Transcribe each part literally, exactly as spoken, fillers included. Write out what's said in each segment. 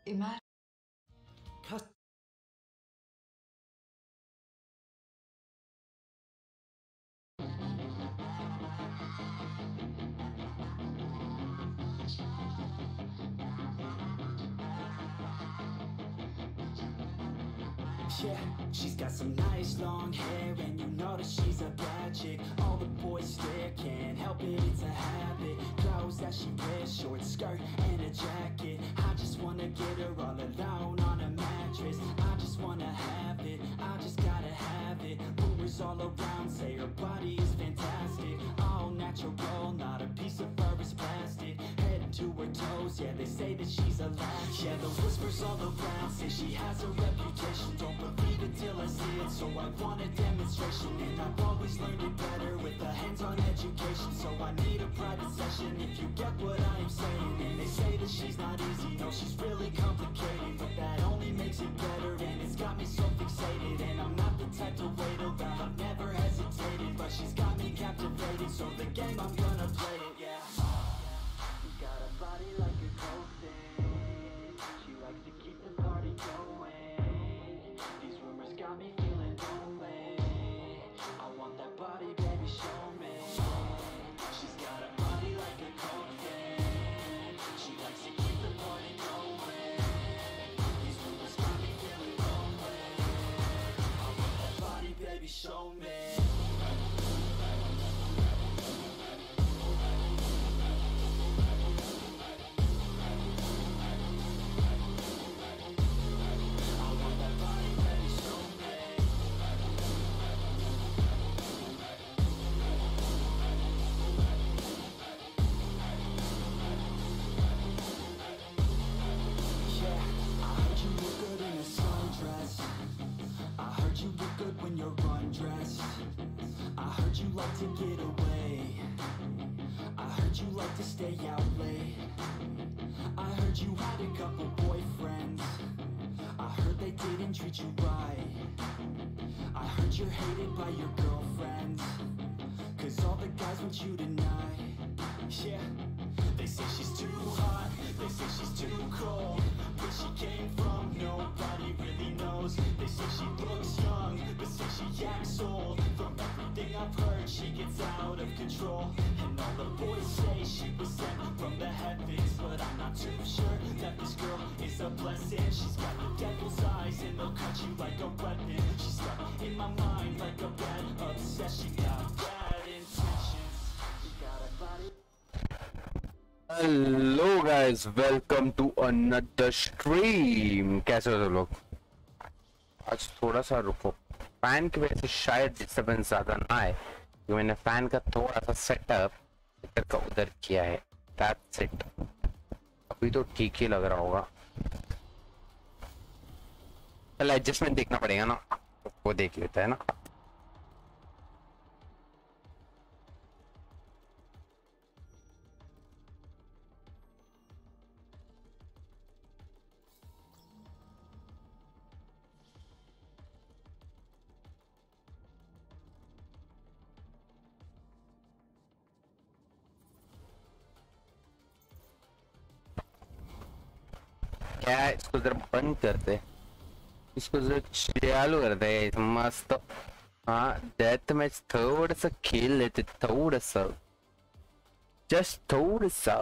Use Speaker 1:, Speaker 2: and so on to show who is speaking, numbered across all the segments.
Speaker 1: Imagine.
Speaker 2: Yeah, she's got some nice long hair, and you know that she's a bad chick. All the boys stare, can't help it, it's a habit. Clothes that she wears, short skirt and a jacket. I just wanna get her all alone on a mattress. I just wanna have it, I just gotta have it. Rumors all around say her body is fantastic. All natural, not a piece of fur is plastic. Head to her toes, yeah, they say that she's a latch. Yeah, the whispers all around say she has a reputation. Don't believe it till I see it, so I want a demonstration. And I've always learned it better with a hands-on education. So I need a private session if you get what I am saying. And they say that she's not easy, no, she's really complicated. But that only makes it better, and it's got me so fixated. And I'm not the type to wait around, I've never hesitated. But she's got me captivated, so the game, I'm gonna play it, yeah. She got a body like a cocaine. She likes to keep the party going. These rumors got me feeling lonely. I want that body, baby, show me. She's got a body like a cocaine. She likes to keep the party going. These rumors got me feeling lonely. I want that body, baby, show me. You look good when you're undressed. I heard you like to get away. I heard you like to stay out late. I heard you had a couple boyfriends. I heard they didn't treat you right. I heard you're hated by your girlfriends, cause all the guys want you tonight. Yeah, they say she's too hot, they say she's too cold. Where she came from, nobody really knows. They say she looks young, but say she acts old. From everything I've heard, she gets out of control. And all the boys say she was sent from the heavens, but I'm not too sure that this girl is a blessing. She's got the devil's eyes and they'll cut you like a weapon. She's stuck in my mind like a bad obsession. Got bad intentions. She got a body.
Speaker 3: Hello guys, welcome to another stream. कैसे हो सब लोग? आज थोड़ा सा रुको, fan की वजह से शायद डिस्टर्बेंस ज़्यादा ना आए, क्योंकि मैंने फैन का थोड़ा सा सेटअप इधर का उधर किया है। That's it. अभी तो ठीक ही लग रहा होगा। पहले एडजस्टमेंट देखना पड़ेगा ना, वो देख लेते हैं ना। क्या इसको जरा बंद करते, इसको जरा चालू करते हैं मस्त। हाँ, डेथ मैच थोड़ा सा खेल लेते, थोड़ा सा, जस्ट थोड़ा सा।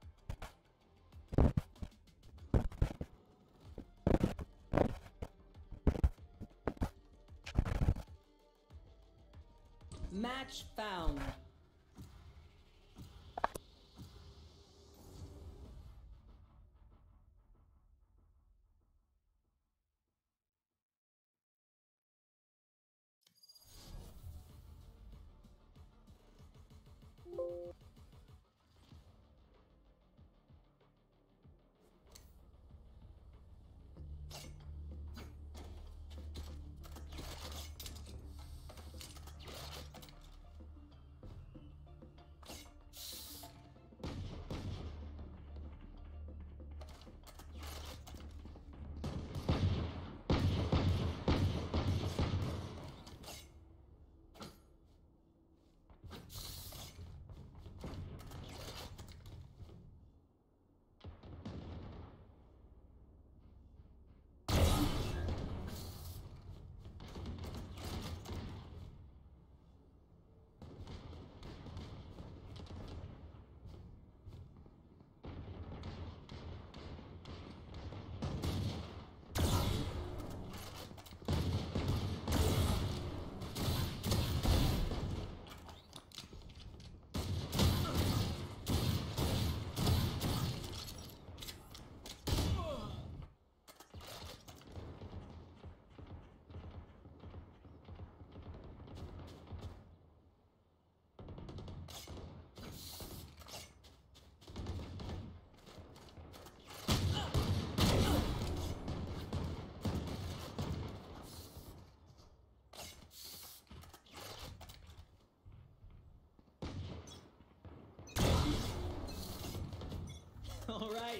Speaker 4: Match found.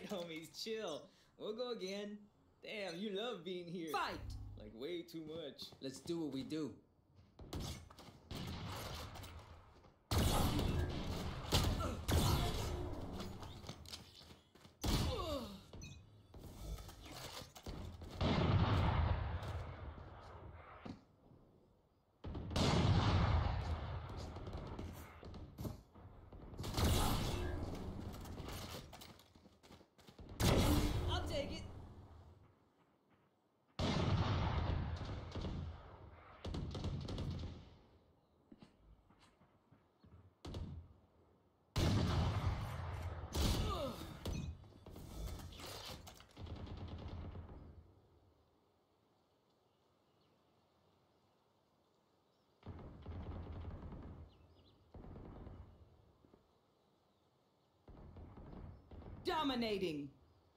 Speaker 4: right, homies, chill. We'll go again. Damn, you love being here. Fight! Like way too much. Let's do what we do. I'll take it. Dominating.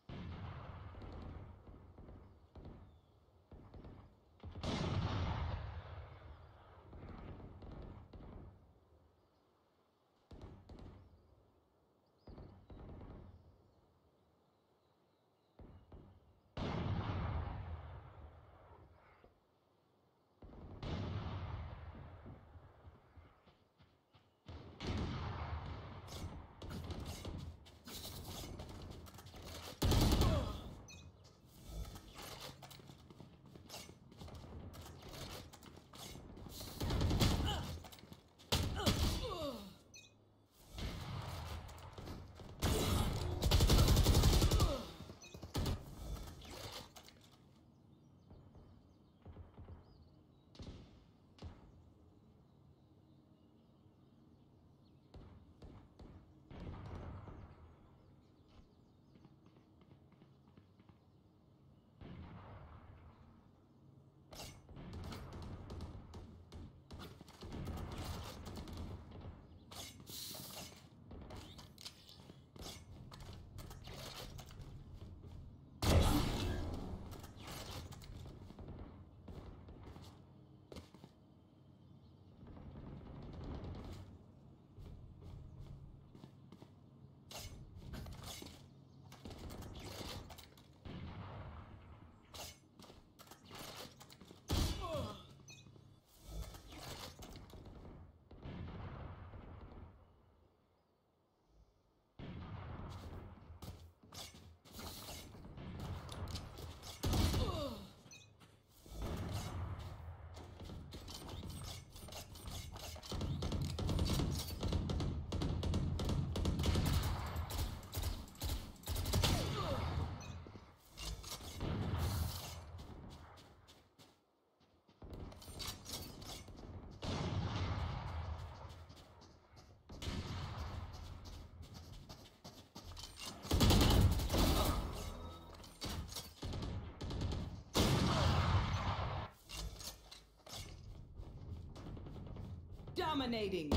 Speaker 4: Dominating.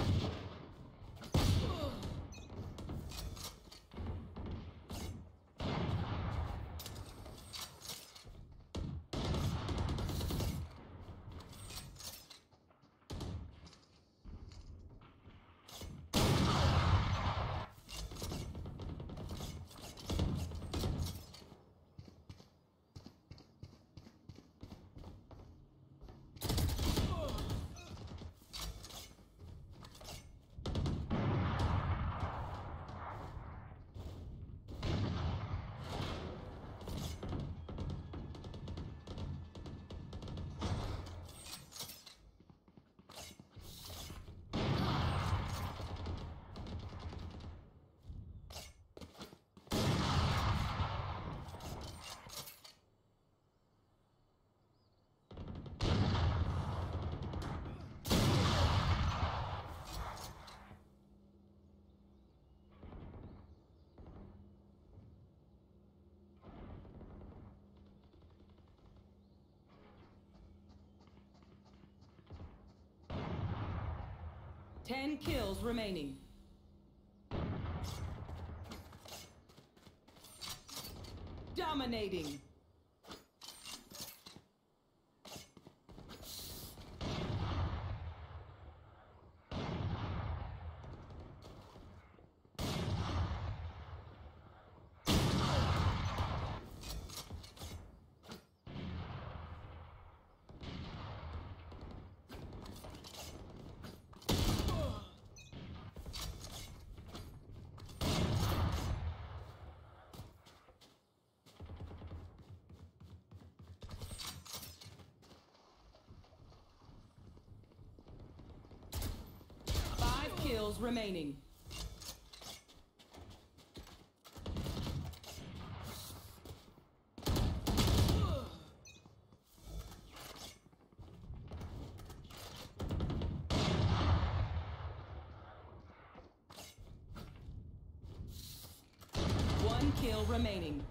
Speaker 4: Ten kills remaining. Dominating.
Speaker 1: kills remaining. One kill remaining.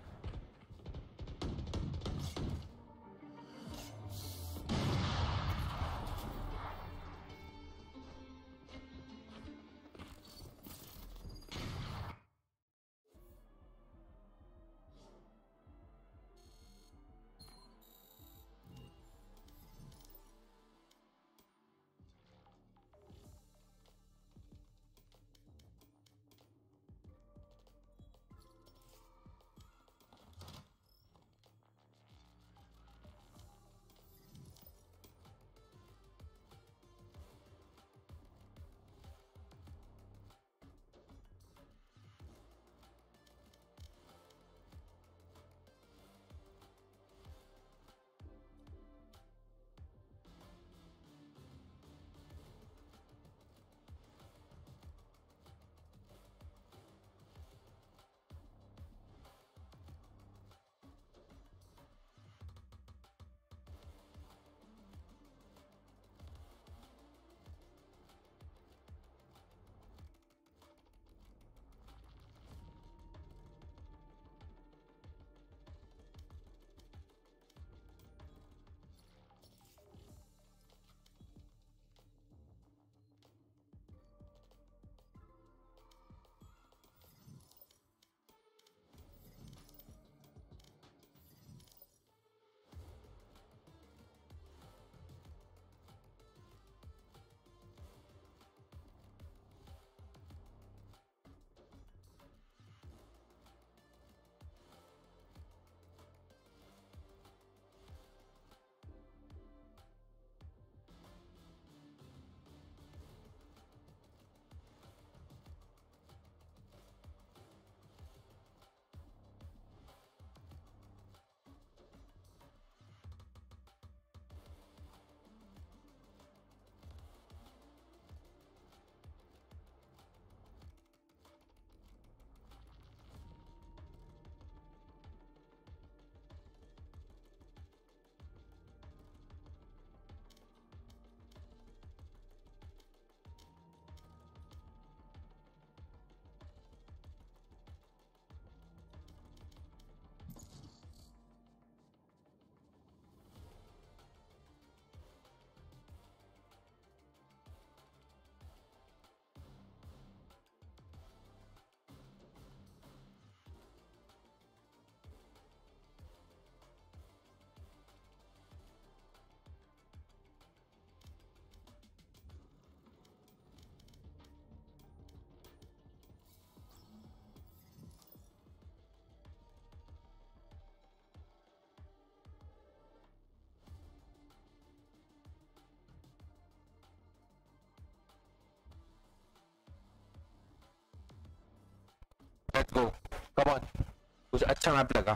Speaker 3: Let's go. Come on. कुछ अच्छा map लगा.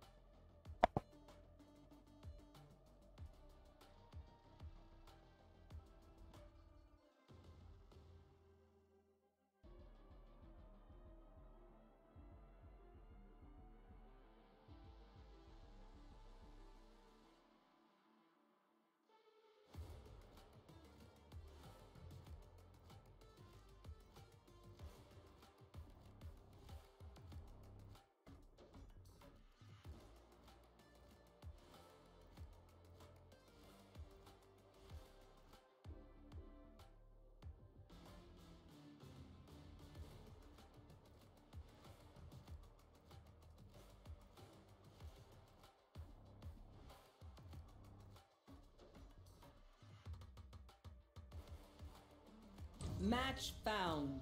Speaker 1: Match found.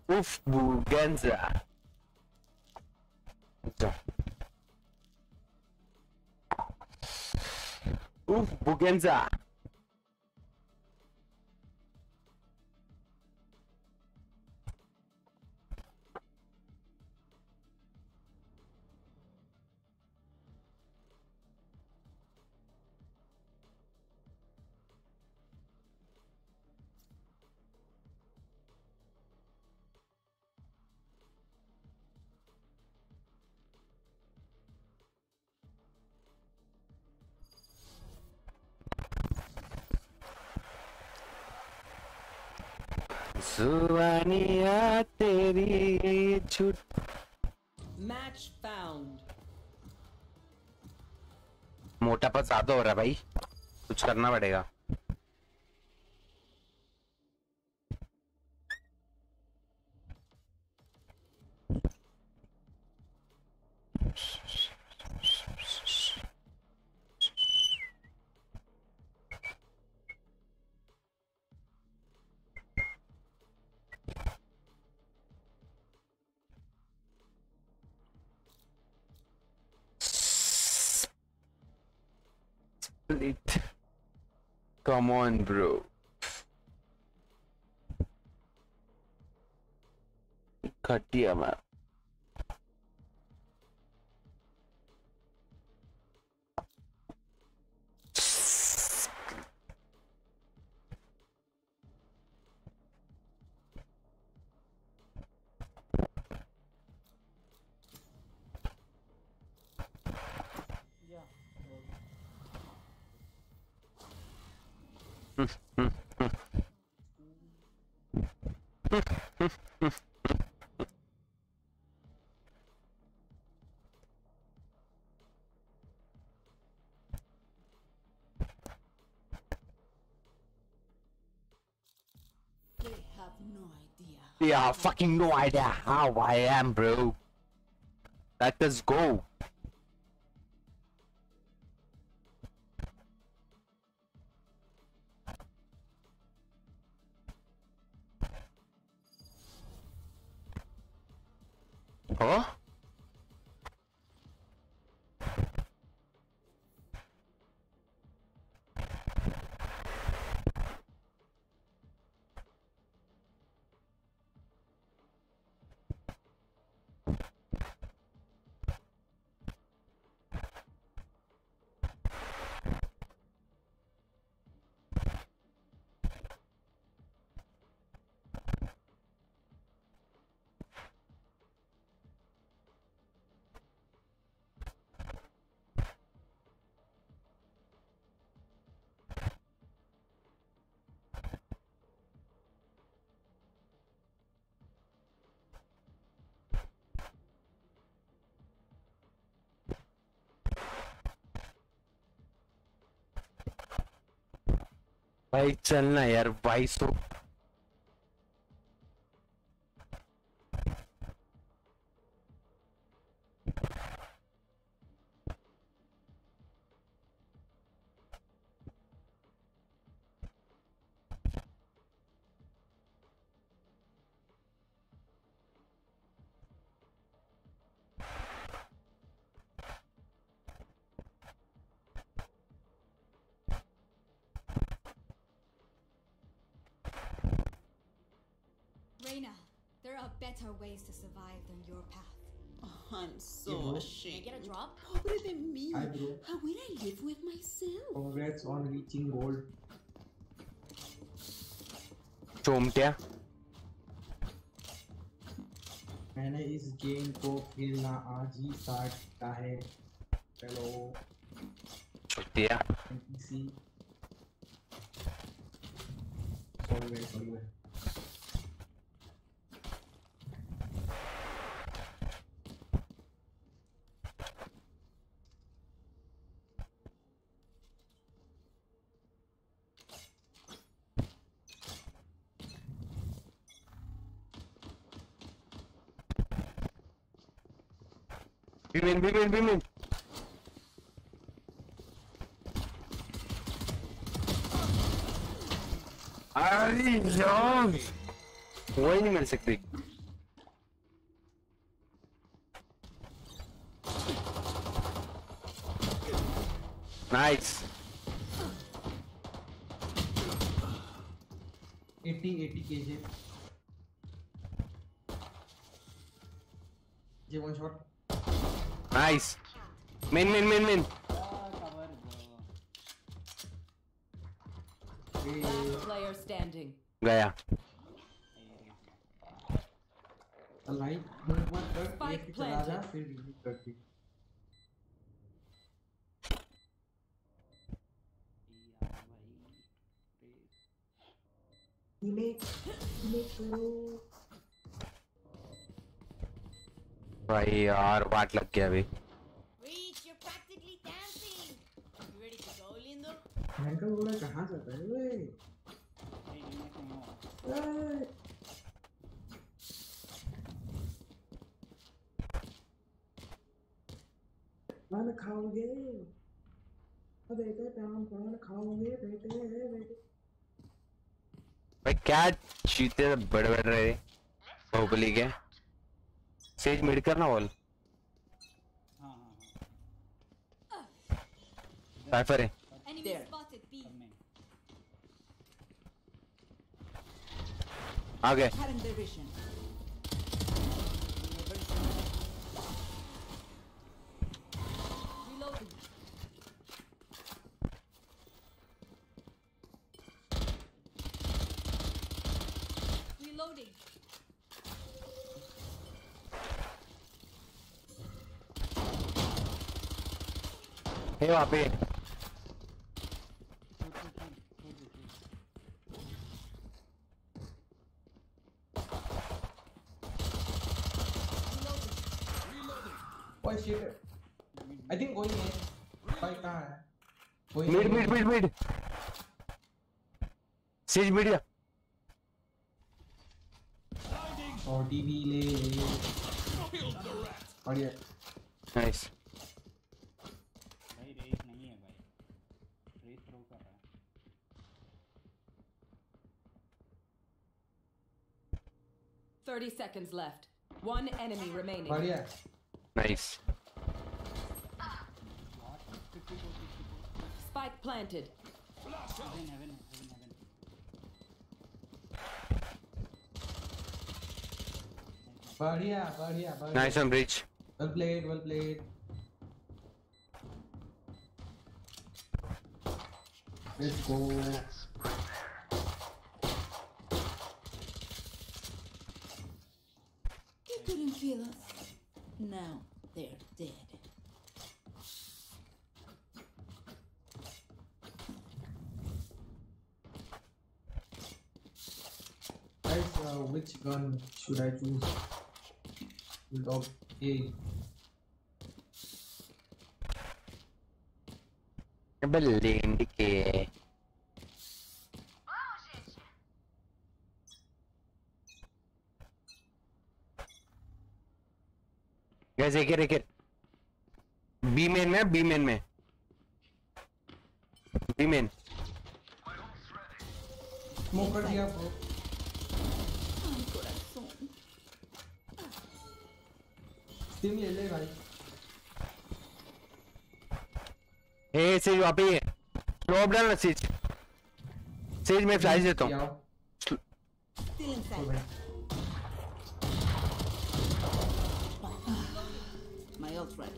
Speaker 3: Uf, Bugenza. Uf, Bugenza. सुवानिया तेरी झूठ
Speaker 1: Match found.
Speaker 3: मोटापा ज्यादा हो रहा है भाई, कुछ करना पड़ेगा। Split. Come on, bro. घटिया मैं
Speaker 5: They have no idea.
Speaker 3: Yeah, fucking no idea how I am, bro. Let us go. Huh? भाई चलना यार भाई सो
Speaker 5: Reina, there are better ways to survive than your path.
Speaker 6: Oh, I'm so
Speaker 7: Yeah, bro.
Speaker 6: ashamed.
Speaker 5: Can I get a drop?
Speaker 6: What did they mean?
Speaker 7: Hi, bro.
Speaker 6: How will I live with myself?
Speaker 7: Congrats on reaching gold.
Speaker 3: चोमट्या
Speaker 7: मैंने इस game को खेलना आज ही start किया है। Hello
Speaker 3: छुट्टिया
Speaker 7: NPC सॉल्वे सॉल्वे
Speaker 3: Women, women, women. अरे यार वही नहीं मिल सकती। Nice.
Speaker 7: eighty eighty kg. J one shot.
Speaker 3: Nice. Main, main, main, main.
Speaker 1: Last player standing.
Speaker 3: गया.
Speaker 7: लाइट मत मत कर
Speaker 1: Spike
Speaker 7: एक चला जा
Speaker 1: planted.
Speaker 7: फिर रिलीज करती. Delete delete करो.
Speaker 3: भाई यार वाट लग गया अभी.
Speaker 6: Reach, you're practically dancing. You ready to go, Lindo?
Speaker 7: मैंने कहा बोला कहाँ जाता है वे? ए! खाना खाओगे? अब बेटे प्याम खाना खाओगे बेटे बेटे.
Speaker 3: भाई क्या चीते बड़े बड़े रहे बाहुबली के. सेज मिड करना बॉल. साइफर है.
Speaker 5: Enemy
Speaker 1: There.
Speaker 5: spotted B.
Speaker 3: आ गए.
Speaker 1: Having their vision.
Speaker 5: Reloading. Reloading.
Speaker 3: हे वहाँ पे.
Speaker 7: Oh shit. I think going in. Fight कहाँ है? Going
Speaker 3: mid
Speaker 7: in.
Speaker 3: Mid mid mid. Sage mid या.
Speaker 7: और टीवी ले ले. बढ़िया.
Speaker 3: नाइस.
Speaker 8: भाई रेस नहीं है भाई. रेस थ्रो कर रहा है.
Speaker 1: Thirty seconds left. One enemy remaining.
Speaker 7: बढ़िया.
Speaker 3: Nice.
Speaker 1: Spike planted.
Speaker 8: Heaven, heaven, heaven, heaven.
Speaker 7: बढ़िया बढ़िया बढ़िया.
Speaker 3: Nice on bridge.
Speaker 7: Well played, well played. Let's go.
Speaker 6: They couldn't kill us. Now they're dead.
Speaker 7: Guys, uh, which gun should I choose? Bulldog A.
Speaker 3: बल्लेंड के. Guys एक एक B main में B main में B main.
Speaker 7: Smoke कर दिया bro.
Speaker 6: Ay, corazón.
Speaker 7: Steam ले ले भाई.
Speaker 3: ए सेज वहाँ पे ही है. स्लो डाल ना सेज. सेज मैं फ्लैश देता हूँ.
Speaker 7: आओ.
Speaker 6: Still
Speaker 7: ओ
Speaker 6: inside.
Speaker 7: भाई.
Speaker 6: My ult ready.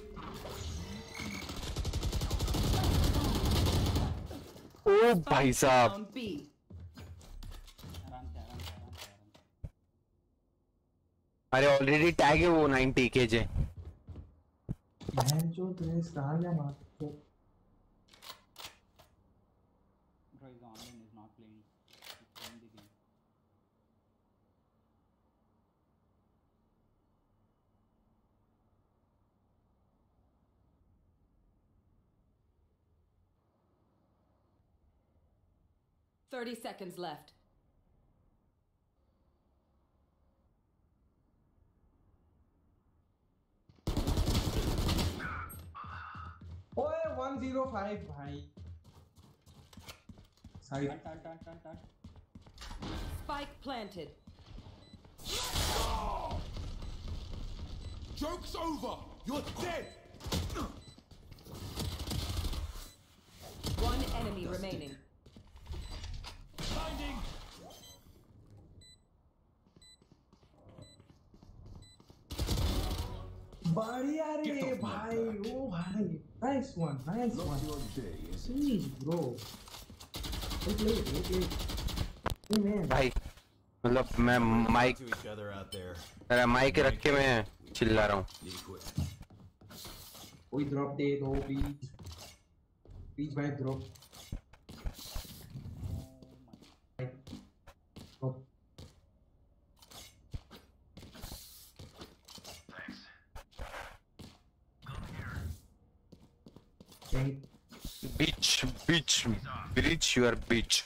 Speaker 3: ओ भाई साहब.
Speaker 1: Down B.
Speaker 8: आराम से, आराम से, आराम से, आराम से.
Speaker 3: अरे ऑलरेडी टैग है वो नाइंटी केजे.
Speaker 7: बहन जो तुझे कहाँ गया मार.
Speaker 8: Bro, he's online, he's not playing. He's playing the game.
Speaker 1: Thirty seconds left.
Speaker 7: ओए one oh five भाई. Side.
Speaker 8: Turn, turn, turn, turn, turn.
Speaker 1: Spike planted.
Speaker 9: Joke's over! You're dead!
Speaker 1: remaining.
Speaker 7: बढ़िया रे भाई ओ भाई nice one nice one jeez bro wait wait wait wait hey man
Speaker 3: भाई मतलब मैं mic अरे माइक रख के मैं चिल्ला रहा हूँ.
Speaker 7: कोई drop दे दो please please भाई drop drop
Speaker 3: Bitch, bitch, bitch, you are bitch.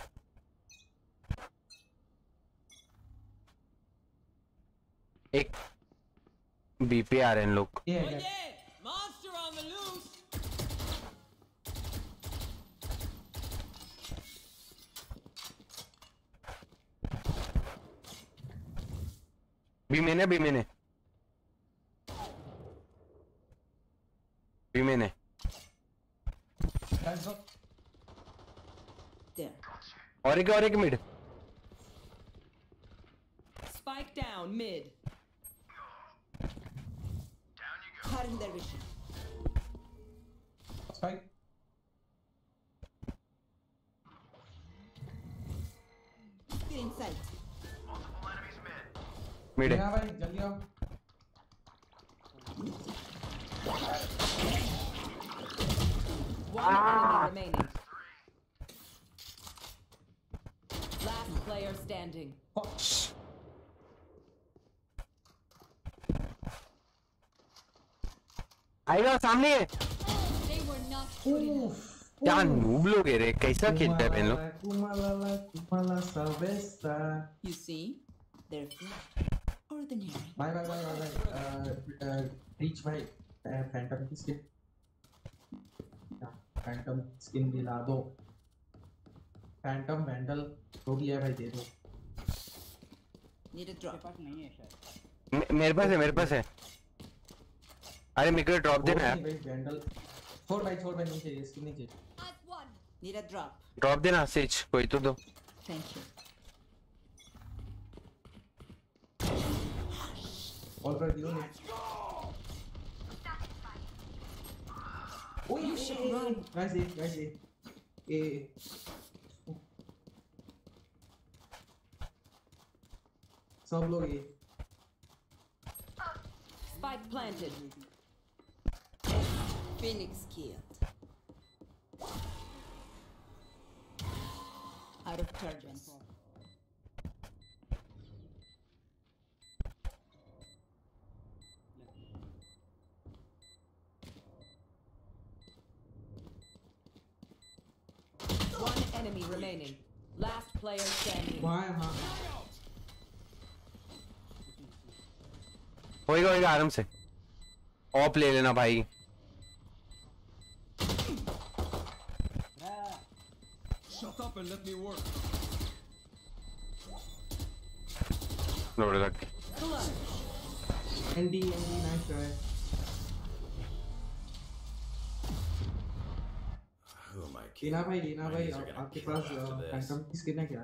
Speaker 3: एक बीपी आ रहे हैं लोग.
Speaker 7: yeah,
Speaker 4: Oh
Speaker 7: yeah.
Speaker 4: yeah! Monster on the loose!
Speaker 3: B मैंने बी मैंने बी मैंने
Speaker 7: Guys, go.
Speaker 6: There.
Speaker 3: और एक और एक mid.
Speaker 1: Spike down mid.
Speaker 6: Cutting their vision.
Speaker 7: Spike.
Speaker 6: Still in sight.
Speaker 3: Mid
Speaker 7: हाँ भाई जल्दी आओ.
Speaker 1: One enemy remaining. Last player standing.
Speaker 3: आएगा सामने है.
Speaker 5: They were not good enough.
Speaker 3: क्या नूब लोग है रे. कैसा खेलते हैं इन लोग.
Speaker 7: Kumalala, kumala salvesta.
Speaker 6: You see? They're flat. Ordinary.
Speaker 7: Bye bye bye bye bye. Uh, uh, reach भाई. Uh, Phantom की skin. Phantom skin दिला दो. Phantom Vandal जो भी है भाई दे दो.
Speaker 6: Need a
Speaker 8: मेरे
Speaker 6: drop.
Speaker 8: पास नहीं है शायद.
Speaker 3: मे- मेरे पास है मेरे पास है. अरे मेरे को ड्रॉप देना यार.
Speaker 7: Vandal. छोड़ भाई छोड़ भाई नहीं चाहिए skin नहीं चाहिए.
Speaker 5: At one.
Speaker 6: Need a drop.
Speaker 3: Drop देना सेज कोई तो दो.
Speaker 6: Thank you.
Speaker 7: All कर दियो नहीं.
Speaker 6: You should run.
Speaker 7: Guys, eh, guys, eh. Eh. सब लोग ये.
Speaker 1: Spike planted.
Speaker 6: Phoenix killed. Out of charges.
Speaker 1: One enemy remaining. Last player standing.
Speaker 7: वहाँ है हाँ.
Speaker 3: होएगा होएगा आराम से. ऑफ ले लेना भाई.
Speaker 4: Shut up and let me work.
Speaker 3: Load लग.
Speaker 7: Andy, Andy, nice try.
Speaker 9: Who am I
Speaker 7: लीना
Speaker 9: kidding?
Speaker 7: भाई लीना
Speaker 9: My
Speaker 7: भाई
Speaker 9: knees are
Speaker 7: आप-
Speaker 9: gonna
Speaker 7: आपके
Speaker 9: kill
Speaker 7: पास
Speaker 9: after this.
Speaker 7: फैंटम की स्किन है क्या?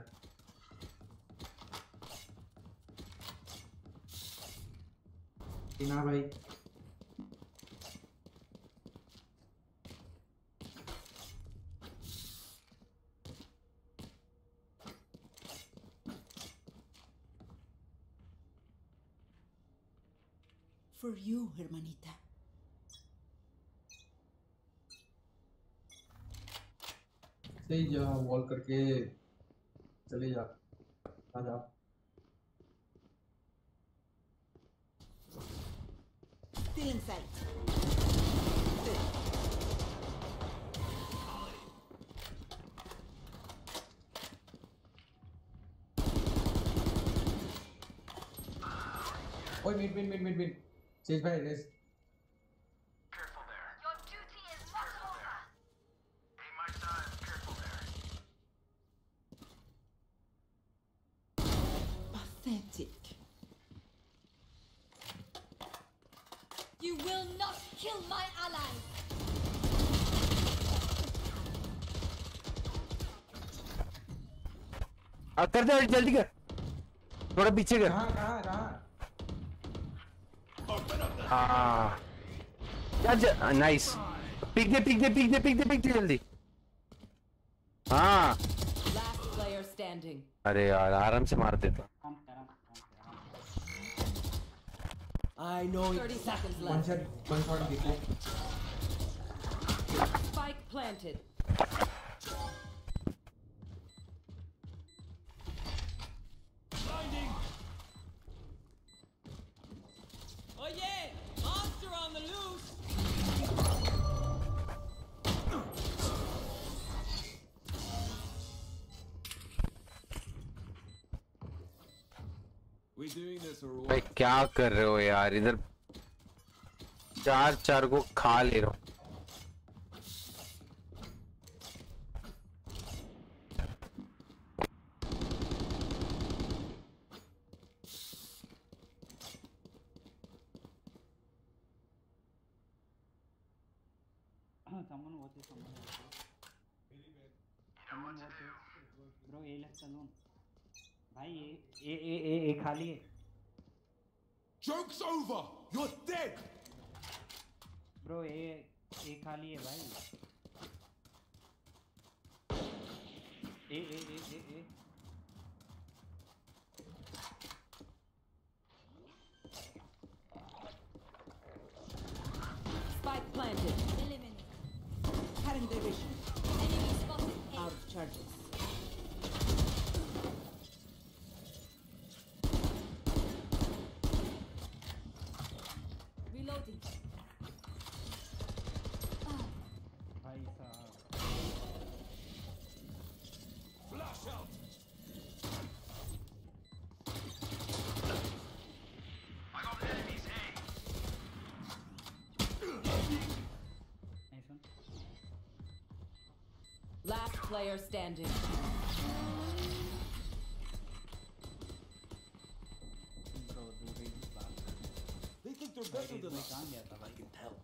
Speaker 7: लीना भाई
Speaker 6: For you, hermanita.
Speaker 7: सही जा वॉल करके चले जा आ जा.
Speaker 6: Still in sight.
Speaker 7: ओए mid mid mid mid mid. चेज भाई Raze.
Speaker 5: Your duty is not over.
Speaker 6: Pathetic.
Speaker 5: You will not kill my ally.
Speaker 3: अब कर दे जल्दी कर थोड़ा पीछे कर
Speaker 7: कहाँ कहाँ कहाँ
Speaker 3: हाँ यार नाइस पिक दे पिक दे पिक दे पिक दे पिक दे जल्दी हाँ
Speaker 1: Last player standing.
Speaker 3: अरे यार आराम से मार देता
Speaker 8: काम कर रहा हूँ
Speaker 4: I know
Speaker 1: thirty seconds
Speaker 7: one
Speaker 1: left.
Speaker 7: shot one shot देखो
Speaker 1: Spike planted.
Speaker 4: Oh yeah! Monster on the loose! We doing this or
Speaker 3: भाई
Speaker 4: what?
Speaker 3: क्या कर रहे हो यार इधर चार चार को खा ले रहा हूँ
Speaker 8: someone watch it, someone watch it. Someone watch it. Bro, A left alone. भाई ये ए ए ए ए खाली है.
Speaker 9: Joke's over! You're dead!
Speaker 8: Bro, ए ए खाली है भाई. ए ए ए ए ए.
Speaker 1: Spike planted.
Speaker 6: Eliminate.
Speaker 1: Cutting their vision.
Speaker 6: Enemy spotted. A.
Speaker 1: Out of charges.
Speaker 6: Reloading.
Speaker 8: भाई साहब.
Speaker 9: Flash out! I got enemies A!
Speaker 8: Nice one.
Speaker 1: Last player standing.
Speaker 8: Bro, do read this back.
Speaker 9: They think they're
Speaker 8: भाई
Speaker 9: better
Speaker 8: read
Speaker 9: than
Speaker 8: में
Speaker 9: us.
Speaker 8: कहाँ गया था भाई?
Speaker 9: can tell.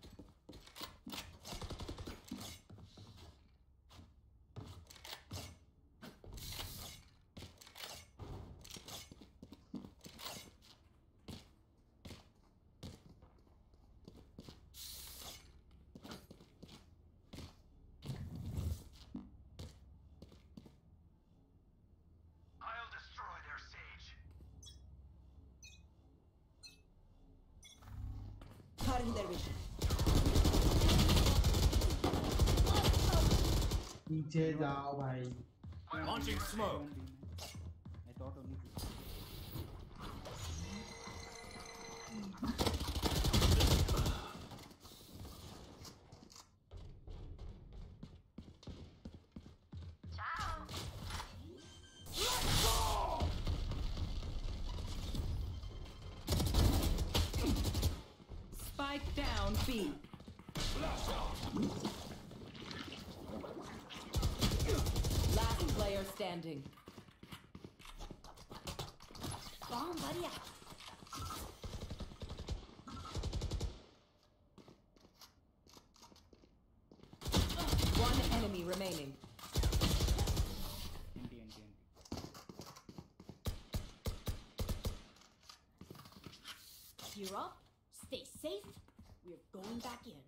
Speaker 9: I'll destroy their sage.
Speaker 1: Cutting their vision.
Speaker 7: पीछे जाओ भाई
Speaker 9: Launching smoke.
Speaker 8: I thought only two.
Speaker 1: Spike down B. Last player standing.
Speaker 6: Bomb buddy.
Speaker 1: One enemy remaining.
Speaker 8: N T N T N T.
Speaker 6: Gear up. Stay safe. We're going back in.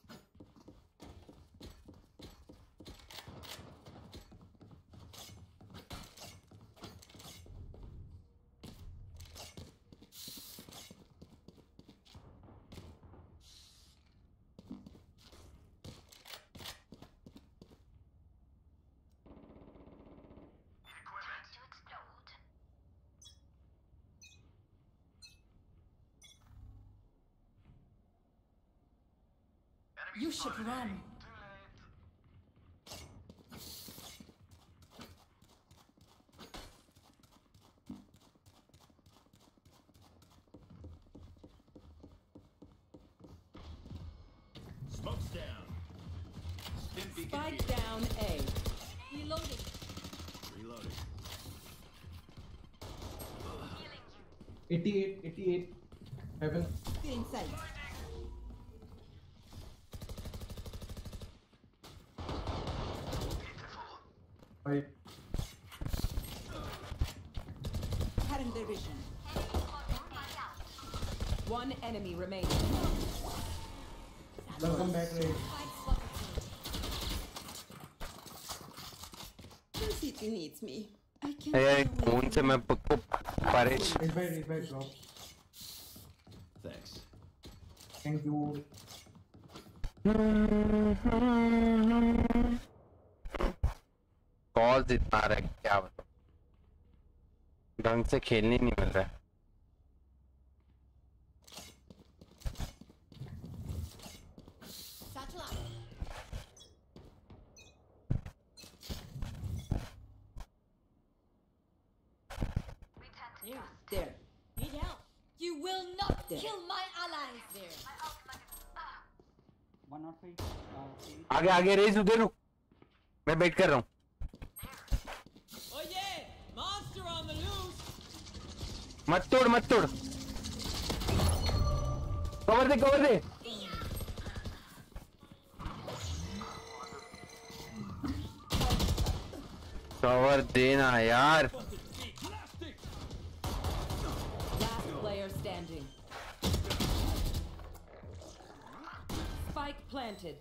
Speaker 9: Equipment to explode.
Speaker 6: You should run.
Speaker 9: Smoke's down. Stim beacon
Speaker 1: Spike
Speaker 9: here.
Speaker 1: down A.
Speaker 6: Reloading.
Speaker 9: Reloading.
Speaker 7: eighty-eight eighty-eight heaven
Speaker 1: Feeling sight.
Speaker 7: भाई
Speaker 1: One enemy remaining.
Speaker 7: Welcome back, Ray.
Speaker 10: The city needs me. I can't.
Speaker 3: यार कौन से मैं पक्को परेश
Speaker 7: Invite, invite, drop.
Speaker 9: Thanks.
Speaker 7: Thank you.
Speaker 3: Call जितना आ रहा है क्या बताऊं ढंग से खेलने नहीं मिल रहा है
Speaker 6: Satchel out.
Speaker 10: There, there.
Speaker 6: Need help. You will not
Speaker 10: There.
Speaker 6: kill my allies. There.
Speaker 8: one not five.
Speaker 3: आगे आगे रेस उधर रुक मैं वेट कर रहा हूँ
Speaker 4: Oh yeah! Monster on the loose!
Speaker 3: मत तोड़ मत तोड़ कवर दे कवर दे कवर देना यार
Speaker 1: Last player standing. Spike planted.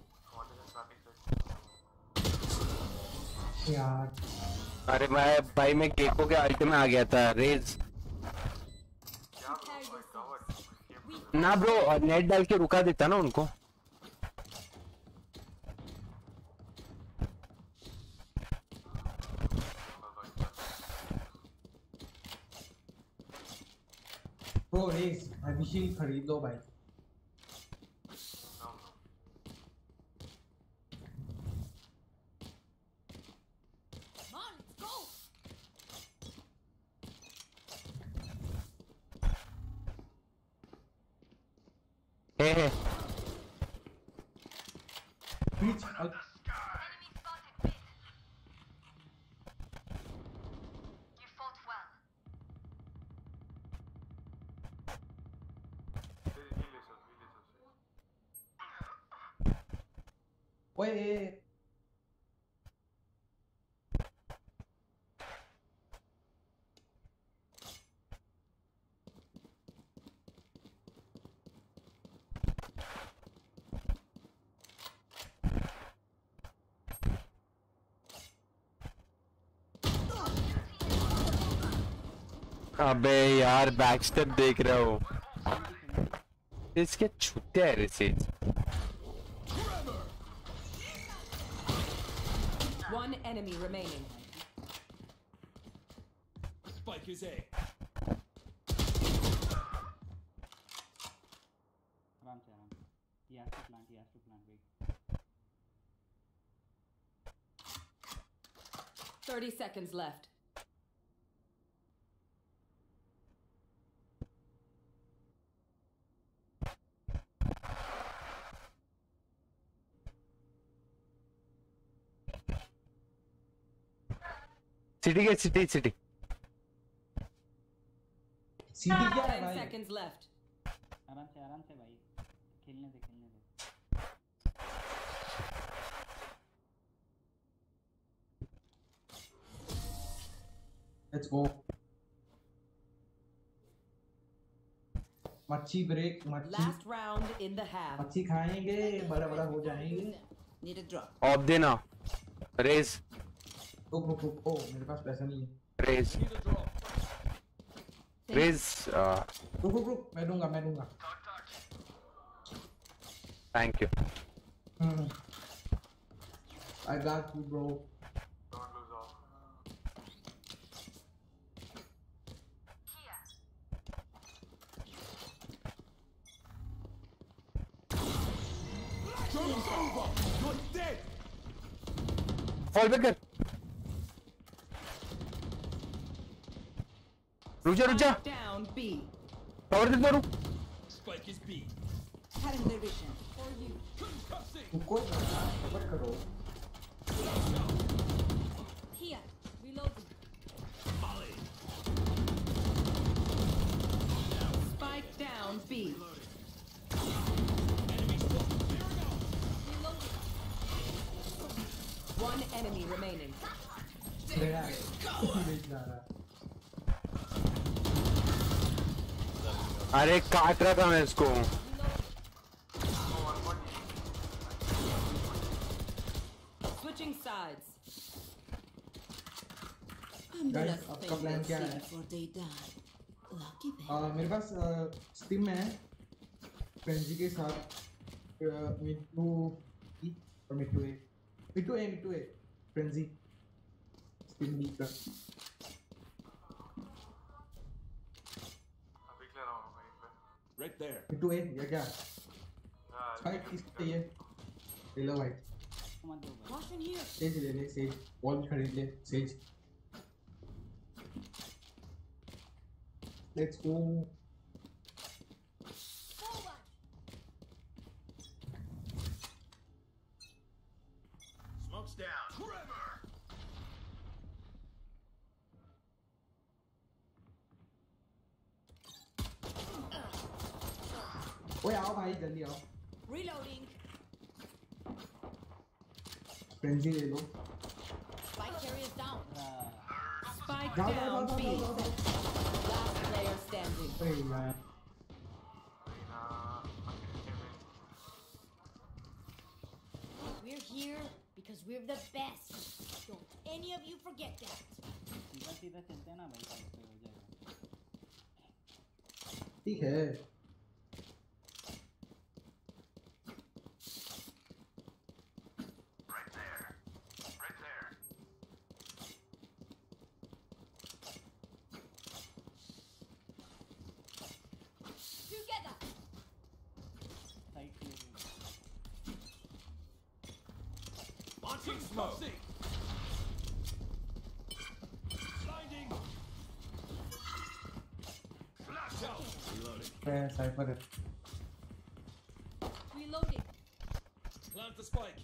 Speaker 7: यार
Speaker 3: अरे मैं भाई मैं केको के अल्ट में आ गया था रेज
Speaker 6: Prepare yourselves.
Speaker 3: ना ब्रो नेट डाल के रुका देता ना उनको
Speaker 7: Bro, Raze, अभी शील्ड खरीद लो भाई.
Speaker 6: Come on, let's go.
Speaker 3: Hey hey
Speaker 7: Reach. Uh, Wait.
Speaker 3: अबे यार बैक स्टेप देख रहा हूँ इसके छुट्टे है रिसीज
Speaker 1: One enemy remaining.
Speaker 9: Spike is A.
Speaker 8: आराम से आराम he has to plant he has to plant wait
Speaker 1: Thirty seconds left.
Speaker 3: सिटी के सिटी सिटी
Speaker 7: सीधी क्या है
Speaker 1: Ten
Speaker 7: भाई?
Speaker 1: seconds left.
Speaker 8: आराम से आराम से भाई खेलने दे खेलने दे
Speaker 7: Let's go. मच्छी ब्रेक मच्छी
Speaker 1: Last round in the half.
Speaker 7: मच्छी खाएंगे बड़ा बड़ा हो जाएंगे.
Speaker 10: Need a drop.
Speaker 3: ऑफ देना रेस
Speaker 7: रुक रुक रुक ओ मेरे पास पैसा नहीं है.
Speaker 3: रेस रेस
Speaker 7: रुक रुक रुक मैं दूंगा मैं दूंगा.
Speaker 3: Thank you
Speaker 7: Hmm. I got you bro.
Speaker 3: Fall back कर रुक जा रुक जा
Speaker 1: Down B.
Speaker 3: कवर दे दो रुक
Speaker 9: Spike is B.
Speaker 10: Having the vision.
Speaker 6: For you.
Speaker 7: रुको ना सबर करो.
Speaker 6: Here. Reloading.
Speaker 1: Spike down B.
Speaker 6: Reloading.
Speaker 1: One enemy remaining.
Speaker 7: गया है. नहीं जा रहा.
Speaker 3: अरे काट रहा था मैं इसको.
Speaker 1: Switching sides.
Speaker 7: Guys, आपका प्लान क्या है? आ, मेरे पास स्टीम में है फ्रेंजी के साथ मिट्टू और मिट्टू ए मिट्टू ए मिट्टू ए फ्रेंजी स्टीम बी का
Speaker 9: Right there.
Speaker 7: मिट्टू ए या क्या स्पाइक किसको चाहिए ले लो भाई
Speaker 6: Caution here.
Speaker 7: सेज ले ले सेज वॉल खरीद ले Sage let's go
Speaker 9: Smoke's down. Trevor.
Speaker 7: ओए आओ भाई जल्दी आओ
Speaker 6: Reloading.
Speaker 7: फ्रेंजी ले लो
Speaker 6: Spike carrier down.
Speaker 1: Spike
Speaker 7: जाओ जाओ
Speaker 1: down
Speaker 7: जाओ
Speaker 1: B.
Speaker 7: जाओ जाओ
Speaker 1: Last player standing.
Speaker 7: अरे यार
Speaker 6: We're here because we're the best. Don't any of you forget that.
Speaker 8: सीधा सीधा चलते हैं ना भाई, साइड पे हो जाएगा.
Speaker 7: ठीक है
Speaker 6: Together.
Speaker 8: साइड पे
Speaker 9: Launching smoke. Blinding. Flash out. Reloading.
Speaker 7: मैं साइफर है
Speaker 6: Reloading.
Speaker 9: Plant the spike.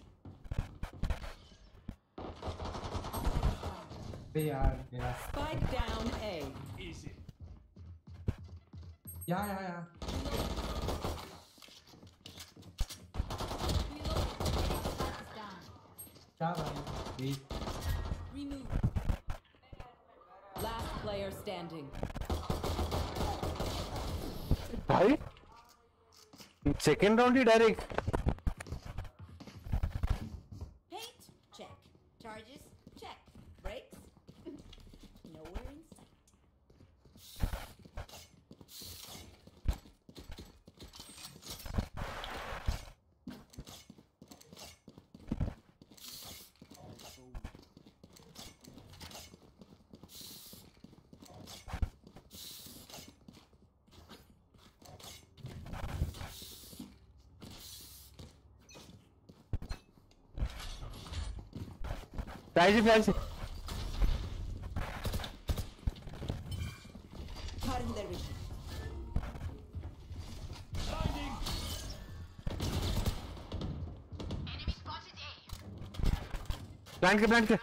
Speaker 7: अरे यार यार
Speaker 1: Spike down A.
Speaker 9: Easy.
Speaker 7: या या या क्या भाई
Speaker 6: Remove.
Speaker 1: Last player standing.
Speaker 3: भाई सेकंड राउंड ही direct.
Speaker 6: Paint. Check. Charges. Check. Brakes. Nowhere in sight.
Speaker 3: Flash flash.
Speaker 10: Cutting their vision.
Speaker 9: Blinding.
Speaker 3: Plant के प्लांट के.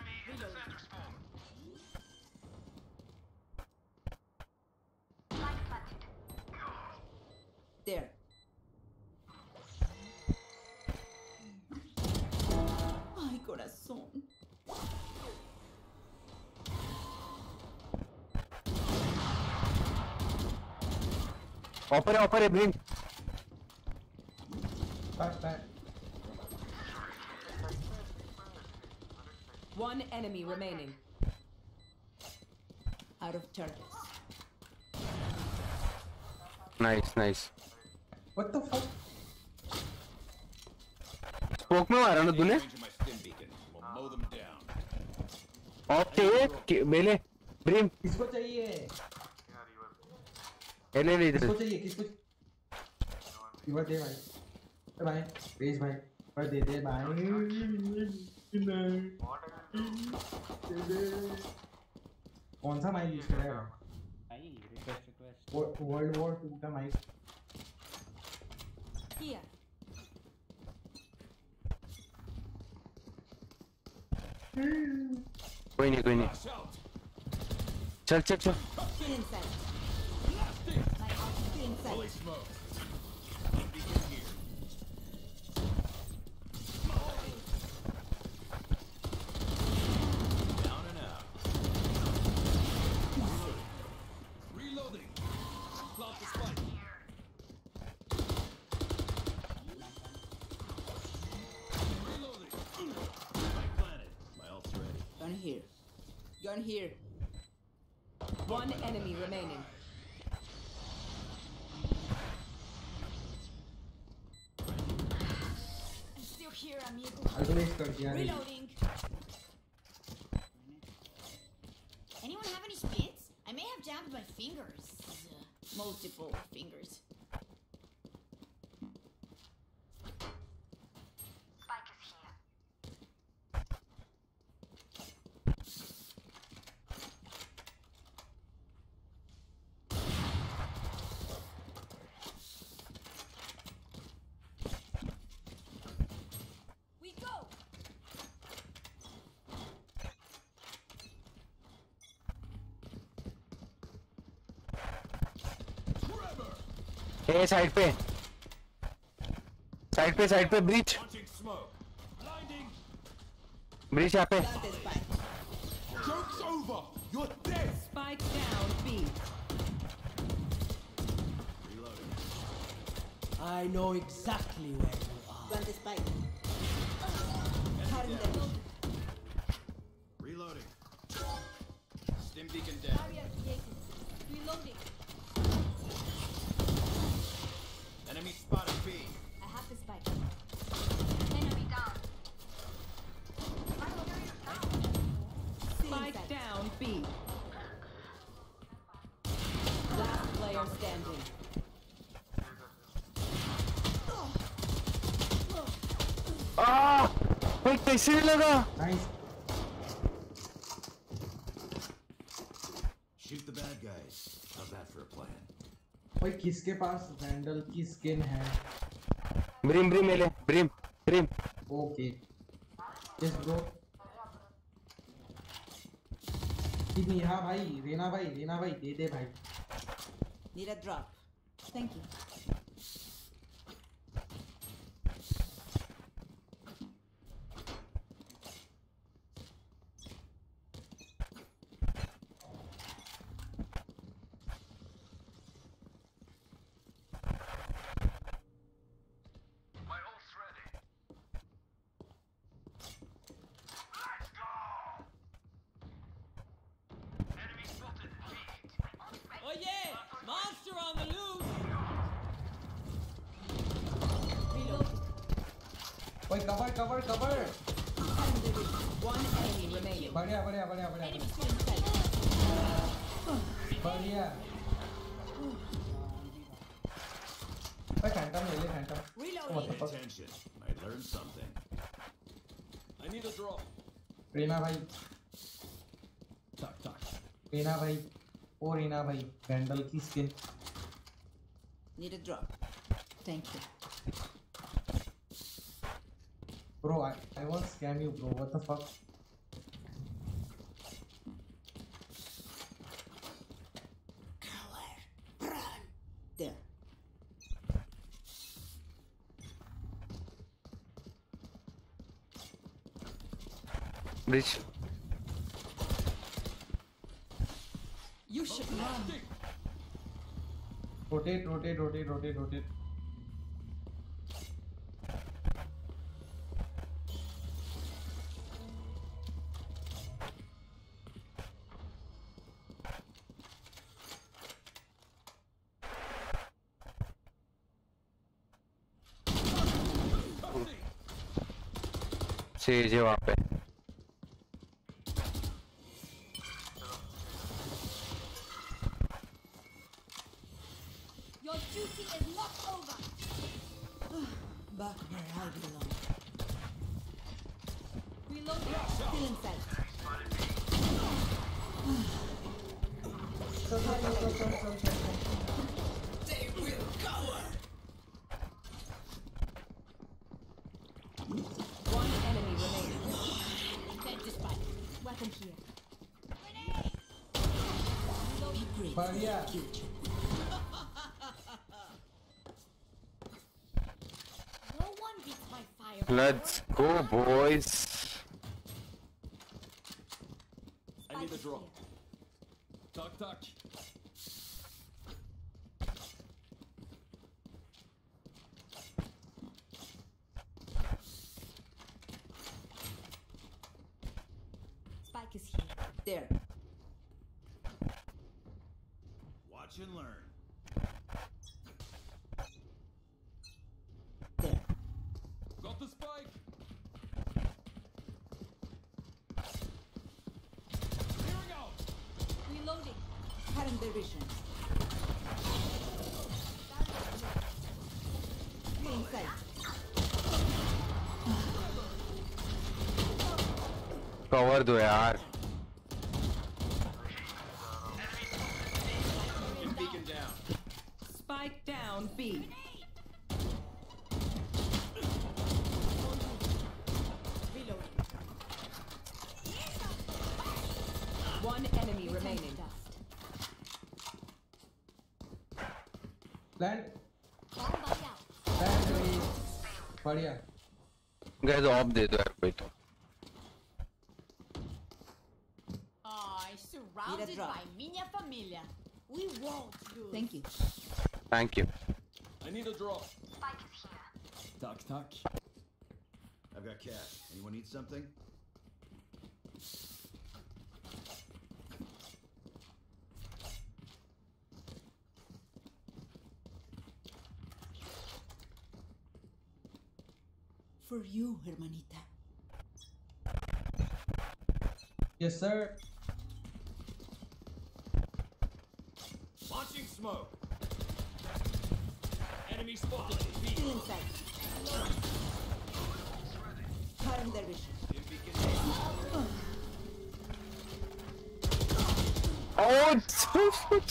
Speaker 10: There. Ay, corazón.
Speaker 3: ऑपर है ऑपर है bring.
Speaker 7: Back back
Speaker 1: One enemy remaining.
Speaker 10: Out of charges.
Speaker 3: Nice nice.
Speaker 7: What the fuck
Speaker 3: स्पोक में मारा ना तूने.
Speaker 9: Range of my stim beacon. We'll mow them down.
Speaker 3: Off चाहिए मेले ब्रिम.
Speaker 7: किसको चाहिए
Speaker 3: ले ले इधर.
Speaker 7: किसको चाहिए किसको रिवर दे भाई अरे भाई भेज भाई पर दे दे भाई दे दे कौन सा माइक यूज करेगा
Speaker 8: भाई request request.
Speaker 7: World war two का माइक
Speaker 6: Here.
Speaker 3: कोई नहीं कोई नहीं.
Speaker 9: Flash out.
Speaker 3: चल चल चल.
Speaker 10: Get inside.
Speaker 9: Blasting.
Speaker 10: My ult. Get inside.
Speaker 9: Fully smoked. Beacon here. Down and out. Reloading. Reloading. Plant the spike.
Speaker 10: Gun here.
Speaker 1: One enemy remaining.
Speaker 6: I'm still here, amigo.
Speaker 7: Alternate कर दिया रे
Speaker 6: Reloading. Anyone have any spits? I may have jammed my fingers. Multiple fingers. We go.
Speaker 3: A side पे side पे side पे Breach
Speaker 9: Launching smoke. Blinding.
Speaker 3: Breach यहाँ पे
Speaker 10: Plant the spike.
Speaker 9: Joke's over. You're dead.
Speaker 1: Spike down B.
Speaker 9: Reloading.
Speaker 10: I know exactly where you are. Plant the spike. Harm them.
Speaker 9: Reloading. Stim beacon down.
Speaker 6: Barrier created. Reloading.
Speaker 9: Enemy spotted B.
Speaker 6: I have the spike. Enemy down.
Speaker 1: Spike down B. Last player standing.
Speaker 3: आ भाई कैसे लगा
Speaker 7: nice
Speaker 9: Shoot the bad guys. How's that for a plan?
Speaker 7: भाई किसके पास Vandal की skin है
Speaker 3: Brim Brim ले ले Brim Brim
Speaker 7: okay yes bro कितनी हाँ भाई रेना भाई रेना भाई दे दे भाई
Speaker 10: Need a drop. Thank you.
Speaker 4: Oh yeah! Monster on the loose!
Speaker 7: भाई cover cover cover
Speaker 1: One enemy remaining.
Speaker 7: बढ़िया बढ़िया बढ़िया बढ़िया
Speaker 6: Enemy still inside.
Speaker 7: बढ़िया भाई फैंटम ले ले Phantom
Speaker 6: Reloading.
Speaker 9: Pay attention. Might learn something.
Speaker 4: I need a drop.
Speaker 7: Reyna भाई
Speaker 4: Talk, talk.
Speaker 7: रेना भाई ओ रेना भाई वैंडल की skin
Speaker 10: Need a drop. Thank you.
Speaker 7: Bro, I, I won't scam you, bro. What the fuck?
Speaker 10: There.
Speaker 3: Breach
Speaker 10: You should run.
Speaker 7: Rotate, rotate, rotate, rotate, rotate.
Speaker 3: Sage है वहाँ पे
Speaker 6: Your duty is not over.
Speaker 10: Back where I belong.
Speaker 6: Reloading.
Speaker 10: Still inside.
Speaker 7: चल चल चल चल चल चल चल
Speaker 10: They will cover.
Speaker 1: One enemy remaining.
Speaker 6: Plant the spike. Weapon here.
Speaker 10: Be brave.
Speaker 7: बढ़िया
Speaker 6: No one beats my fire.
Speaker 3: Let's go boys
Speaker 4: I need a drop. Talk, talk.
Speaker 6: Spike is here.
Speaker 10: There.
Speaker 9: Watch and learn.
Speaker 10: There.
Speaker 9: Got the spike. Clearing out.
Speaker 6: Reloading.
Speaker 10: Current division. Clean sight.
Speaker 3: Cover दो यार.
Speaker 9: Beacon down.
Speaker 1: Spike down B.
Speaker 10: Reloading.
Speaker 1: One enemy remaining.
Speaker 7: Plant.
Speaker 6: Somebody out.
Speaker 7: Plant वही बढ़िया.
Speaker 3: Guys of दे दो यार कोई तो.
Speaker 6: Oh, surrounded
Speaker 10: drop.
Speaker 6: by minha família. We won't lose.
Speaker 10: Thank you.
Speaker 3: Thank you.
Speaker 9: I need a drop. Tuck, tuck. I've got cash. Anyone need something?
Speaker 10: For you, hermanita.
Speaker 7: Yes sir.
Speaker 9: Launching smoke. Enemy spotted. B.
Speaker 10: Still inside. Current division.
Speaker 9: Stim beacon down.
Speaker 3: Oh, it's so good.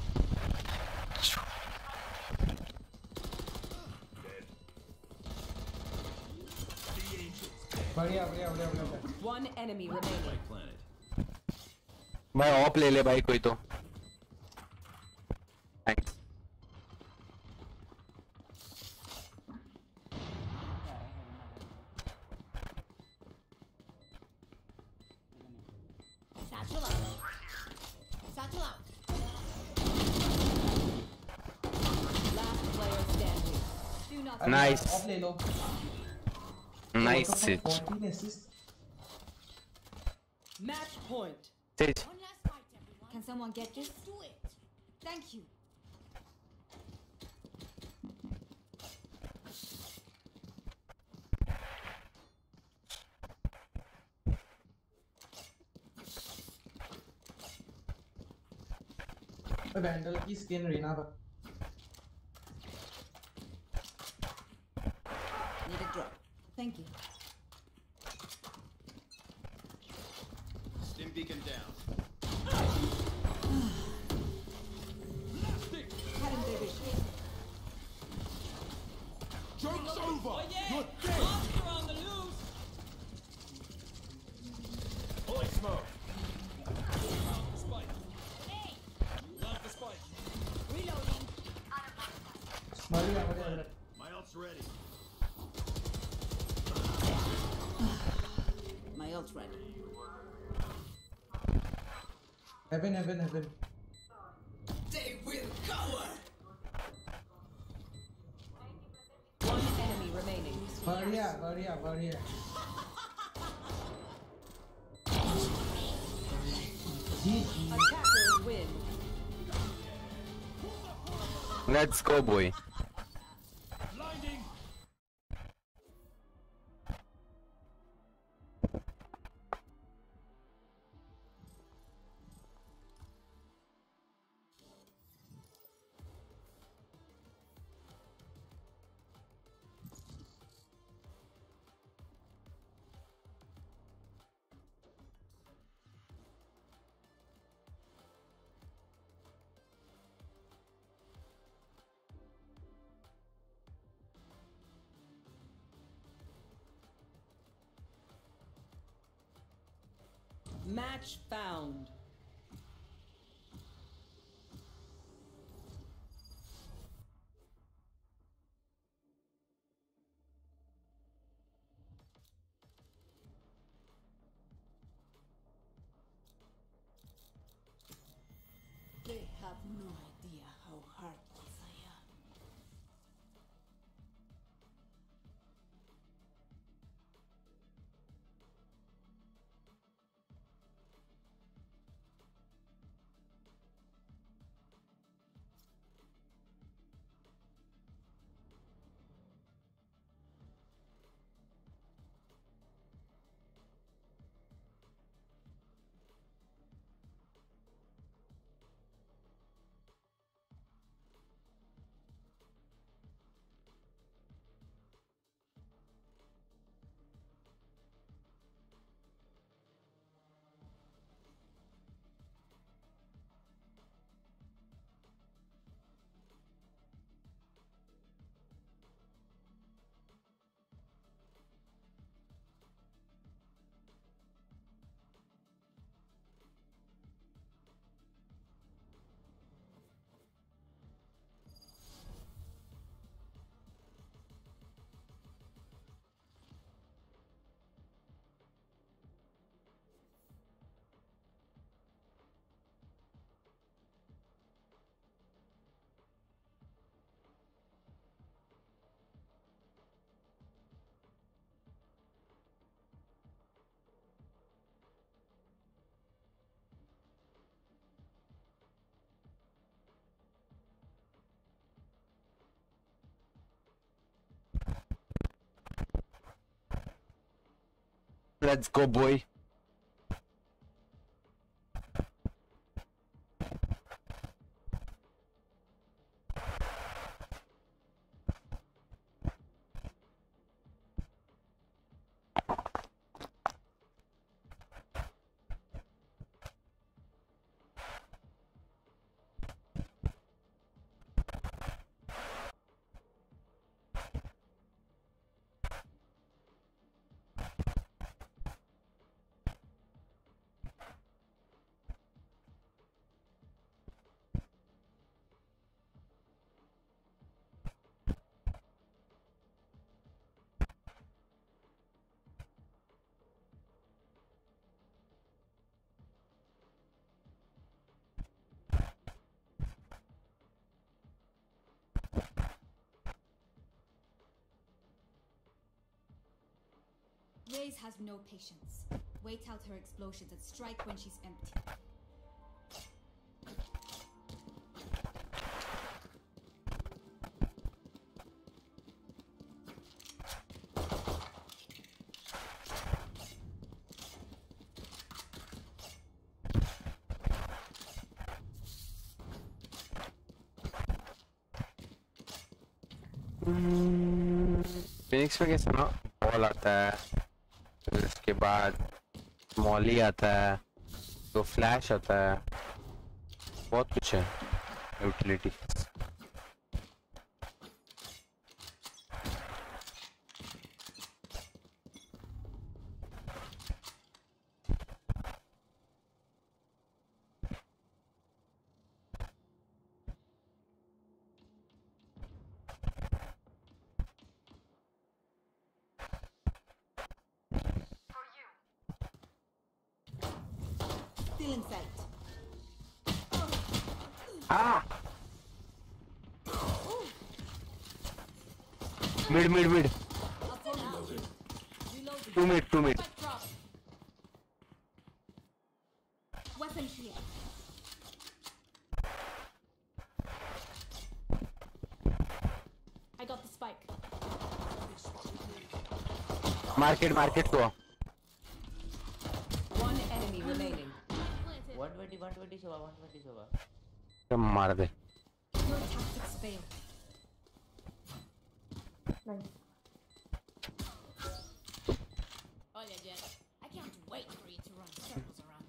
Speaker 7: बढ़िया बढ़िया बढ़िया बढ़िया.
Speaker 1: One enemy remaining.
Speaker 9: Spike planted.
Speaker 3: भाई off ले ले भाई कोई तो. Thanks.
Speaker 6: Satchel out. Satchel out.
Speaker 1: Last player standing.
Speaker 6: Do not.
Speaker 3: Nice.
Speaker 7: Off ले लो.
Speaker 3: Nice Sage.
Speaker 7: fourteen assists.
Speaker 1: Match point.
Speaker 3: Sage.
Speaker 6: One last fight, everyone.
Speaker 5: Can someone get this?
Speaker 6: Let's do it.
Speaker 5: Thank you.
Speaker 7: Vandal की skin Reena पर.
Speaker 10: Need a drop. Thank you.
Speaker 9: Stim beacon down.
Speaker 10: Current division.
Speaker 9: Joke's over.
Speaker 4: Oh yeah!
Speaker 9: You're dead.
Speaker 4: Monster on the loose!
Speaker 9: Holy smoke.
Speaker 4: Spike. Love the spike.
Speaker 6: Reloading.
Speaker 7: बढ़िया बढ़िया बढ़िया.
Speaker 9: My ult's ready.
Speaker 10: My ult's ready.
Speaker 7: Heaven heaven heaven.
Speaker 10: They will cover.
Speaker 1: One enemy remaining.
Speaker 7: बढ़िया बढ़िया बढ़िया. G G.
Speaker 1: Attackers win.
Speaker 3: Let's go boy.
Speaker 9: Blinding.
Speaker 1: Match found.
Speaker 10: They have no idea how heartless I am.
Speaker 3: let's go, boy.
Speaker 5: Raze has no patience. Wait out her explosions and strike when she's empty.
Speaker 3: Phoenix में कैसे ना ball आता है, फिर उसके बाद Molly आता है, तो फ्लैश आता है, बहुत कुछ है utility.
Speaker 5: Still in sight.
Speaker 3: Ah! Mid, mid, mid. Two mid, two mid.
Speaker 5: Weapon here. I got the spike.
Speaker 3: Market, market को.
Speaker 1: One enemy remaining.
Speaker 11: one twenty, one twenty Sova, one twenty Sova.
Speaker 3: सब मार दे.
Speaker 5: Your tactics fail.
Speaker 6: Nice. Oh yeah, Jet. I can't wait for you to run circles around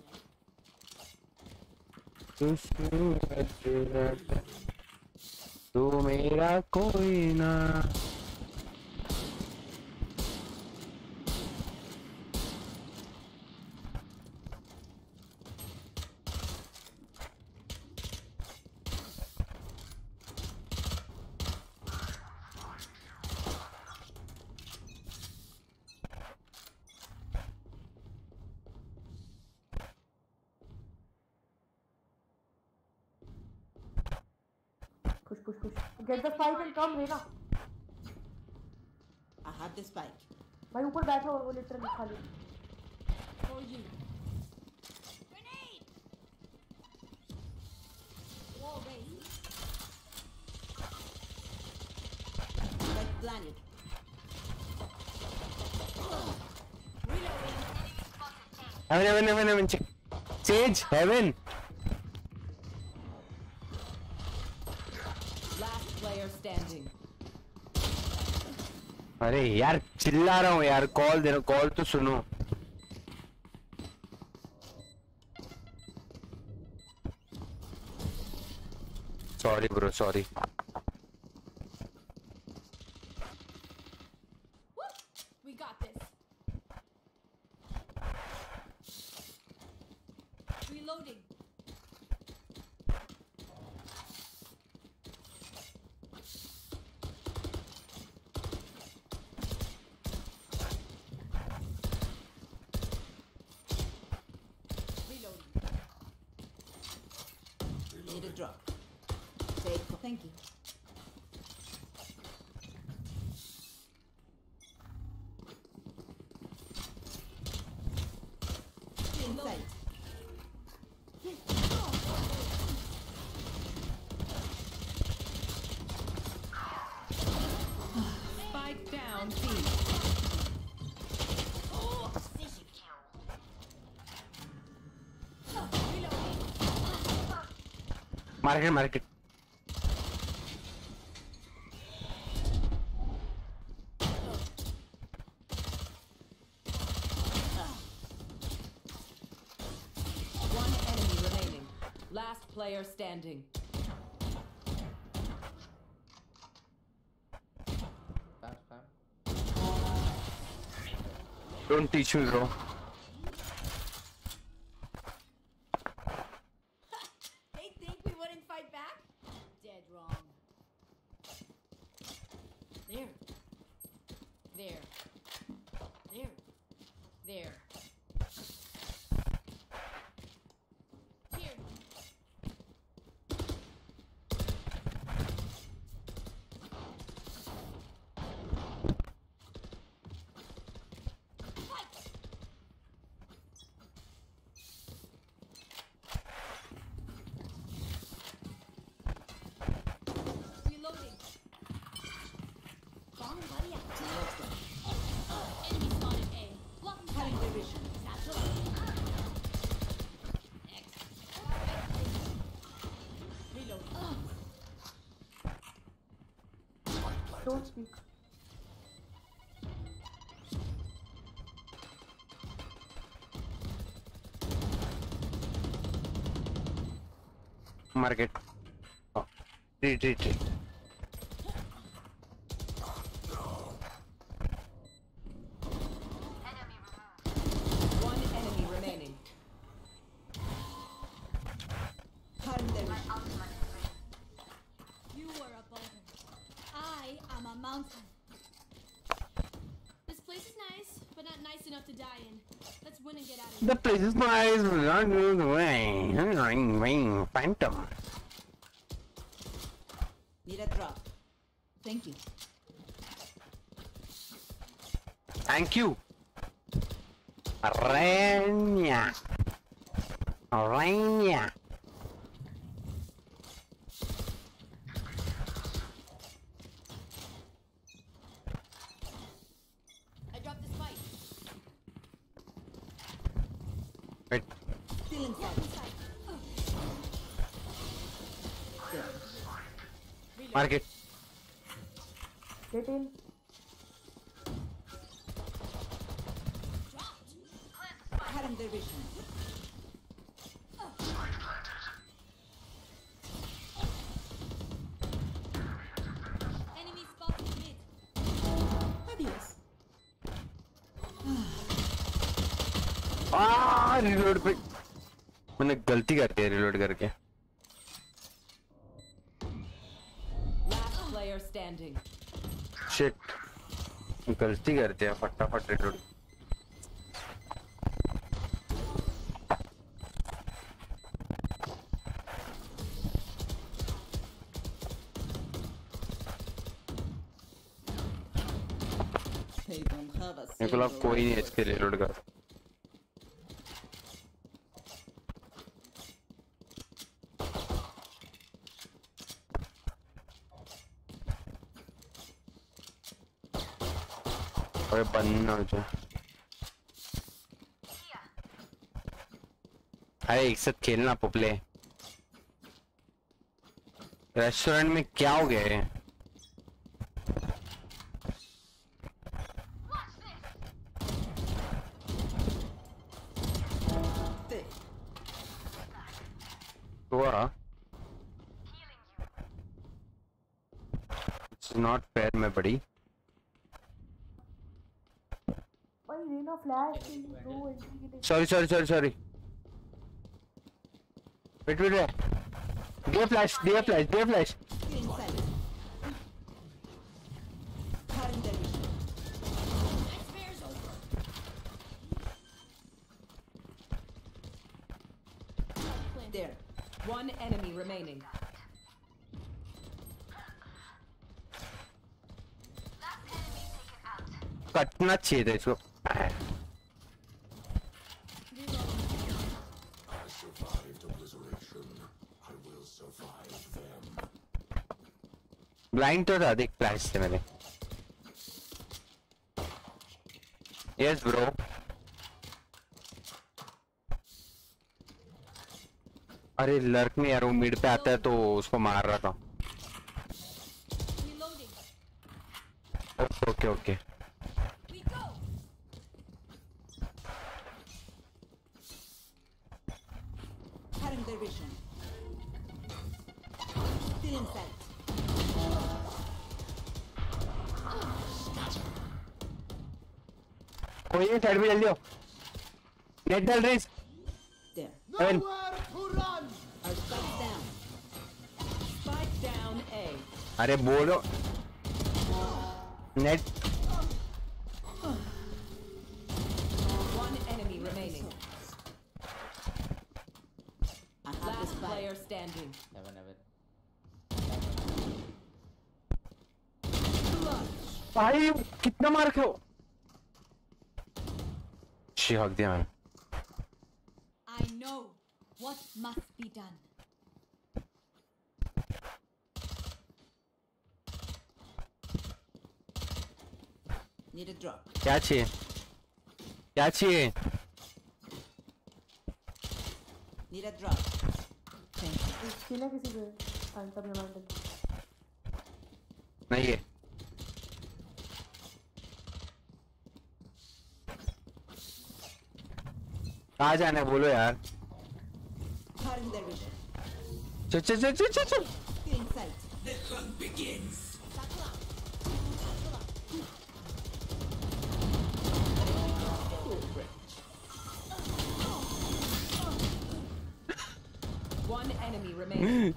Speaker 6: there.
Speaker 3: तू मेरा कोई ना.
Speaker 6: Push, push, push. Get the spike and come, Reina.
Speaker 10: I have the spike.
Speaker 6: भाई ऊपर बैठा हुआ वो लिटरली खाली.
Speaker 5: For you.
Speaker 6: Grenade!
Speaker 5: Wall raised. Like planet.
Speaker 3: Heaven, heaven, heaven, heaven. Sage, heaven.
Speaker 1: Last player standing.
Speaker 3: अरे यार चिल्ला रहा हूँ यार, कॉल दे रहा, कॉल तो सुनो. Sorry bro, sorry.
Speaker 5: We got this. Reloading.
Speaker 10: Need a drop. Take. Thank you. In sight.
Speaker 1: Spike down, team.
Speaker 6: Oh, precision
Speaker 3: Market, market.
Speaker 1: One enemy remaining. Last player standing.
Speaker 3: Don't teach me, bro.
Speaker 6: They think we wouldn't fight back? Dead wrong. There. There. There. There. Here. Reloading. Bomb buddy out. Enemy spotted A. Blocking cutting their vision. Satchel up. Next. Reload.
Speaker 11: Don't speak.
Speaker 3: Market. Oh. Retreat, retreat.
Speaker 1: One enemy remaining.
Speaker 5: You are a boulder. I am a mountain. This place is nice, but not nice enough to die in. Let's win and get out of here.
Speaker 3: The place is nice, but not good way. Ring, ring, phantom.
Speaker 10: Need a drop. Thank you.
Speaker 3: Thank you. Arenya. Arenya.
Speaker 6: I dropped the spike.
Speaker 3: Wait.
Speaker 10: Still inside.
Speaker 3: Market.
Speaker 11: Get in.
Speaker 10: Cutting their vision.
Speaker 5: Enemy spotted mid.
Speaker 10: Adios.
Speaker 3: आ reload पे मैंने गलती कर दी reload करके.
Speaker 1: Last player standing.
Speaker 3: Shit. गलती कर दिया फटाफट reload.
Speaker 10: They don't have a
Speaker 3: मेरे को लगा
Speaker 10: single
Speaker 3: कोई नहीं
Speaker 10: rifle.
Speaker 3: इसके रिलोड कर. अरे बंद ना हो जाए. अरे एक साथ खेलना पुपले. रेस्टोरेंट में क्या हो गया है? हुआ? It's not fair, my buddy.
Speaker 11: Why Reyna flash? No,
Speaker 3: Sorry, sorry, sorry, sorry. Wait, wait, wait. Dear flash, dear flash, dear flash.
Speaker 10: Still inside. Cutting their vision.
Speaker 6: Nightmare's over.
Speaker 10: There.
Speaker 1: One enemy remaining.
Speaker 3: कटना चाहिए था इसको. Blind तो था, देख flash से मैंने. Yes bro. अरे लर्क में यार वो मिड पे आता है तो उसको मार रहा था। Okay okay
Speaker 1: Cutting their vision. Still in sight.
Speaker 3: कोई नहीं साइड में जल्दी आओ। नेट डाल Raze.
Speaker 1: There.
Speaker 3: Evan.
Speaker 1: Our spike down. Spike down A.
Speaker 3: अरे बोलो net.
Speaker 1: One enemy remaining. Last player standing.
Speaker 12: Never, never.
Speaker 3: भाई कितना मार खाओ। शी हक दिया मैंने।
Speaker 5: I know what must be done.
Speaker 1: Need a drop.
Speaker 3: क्या चाहिए क्या चाहिए?
Speaker 1: Need a drop. Thank you.
Speaker 11: सीना किसी पे फैंटम या फैंटम
Speaker 3: नहीं है। कहाँ जाना है बोलो यार।
Speaker 1: Cutting their vision.
Speaker 3: चल चल चल चल चल चल।
Speaker 1: Still in sight.
Speaker 2: The hunt begins.
Speaker 1: One enemy remaining.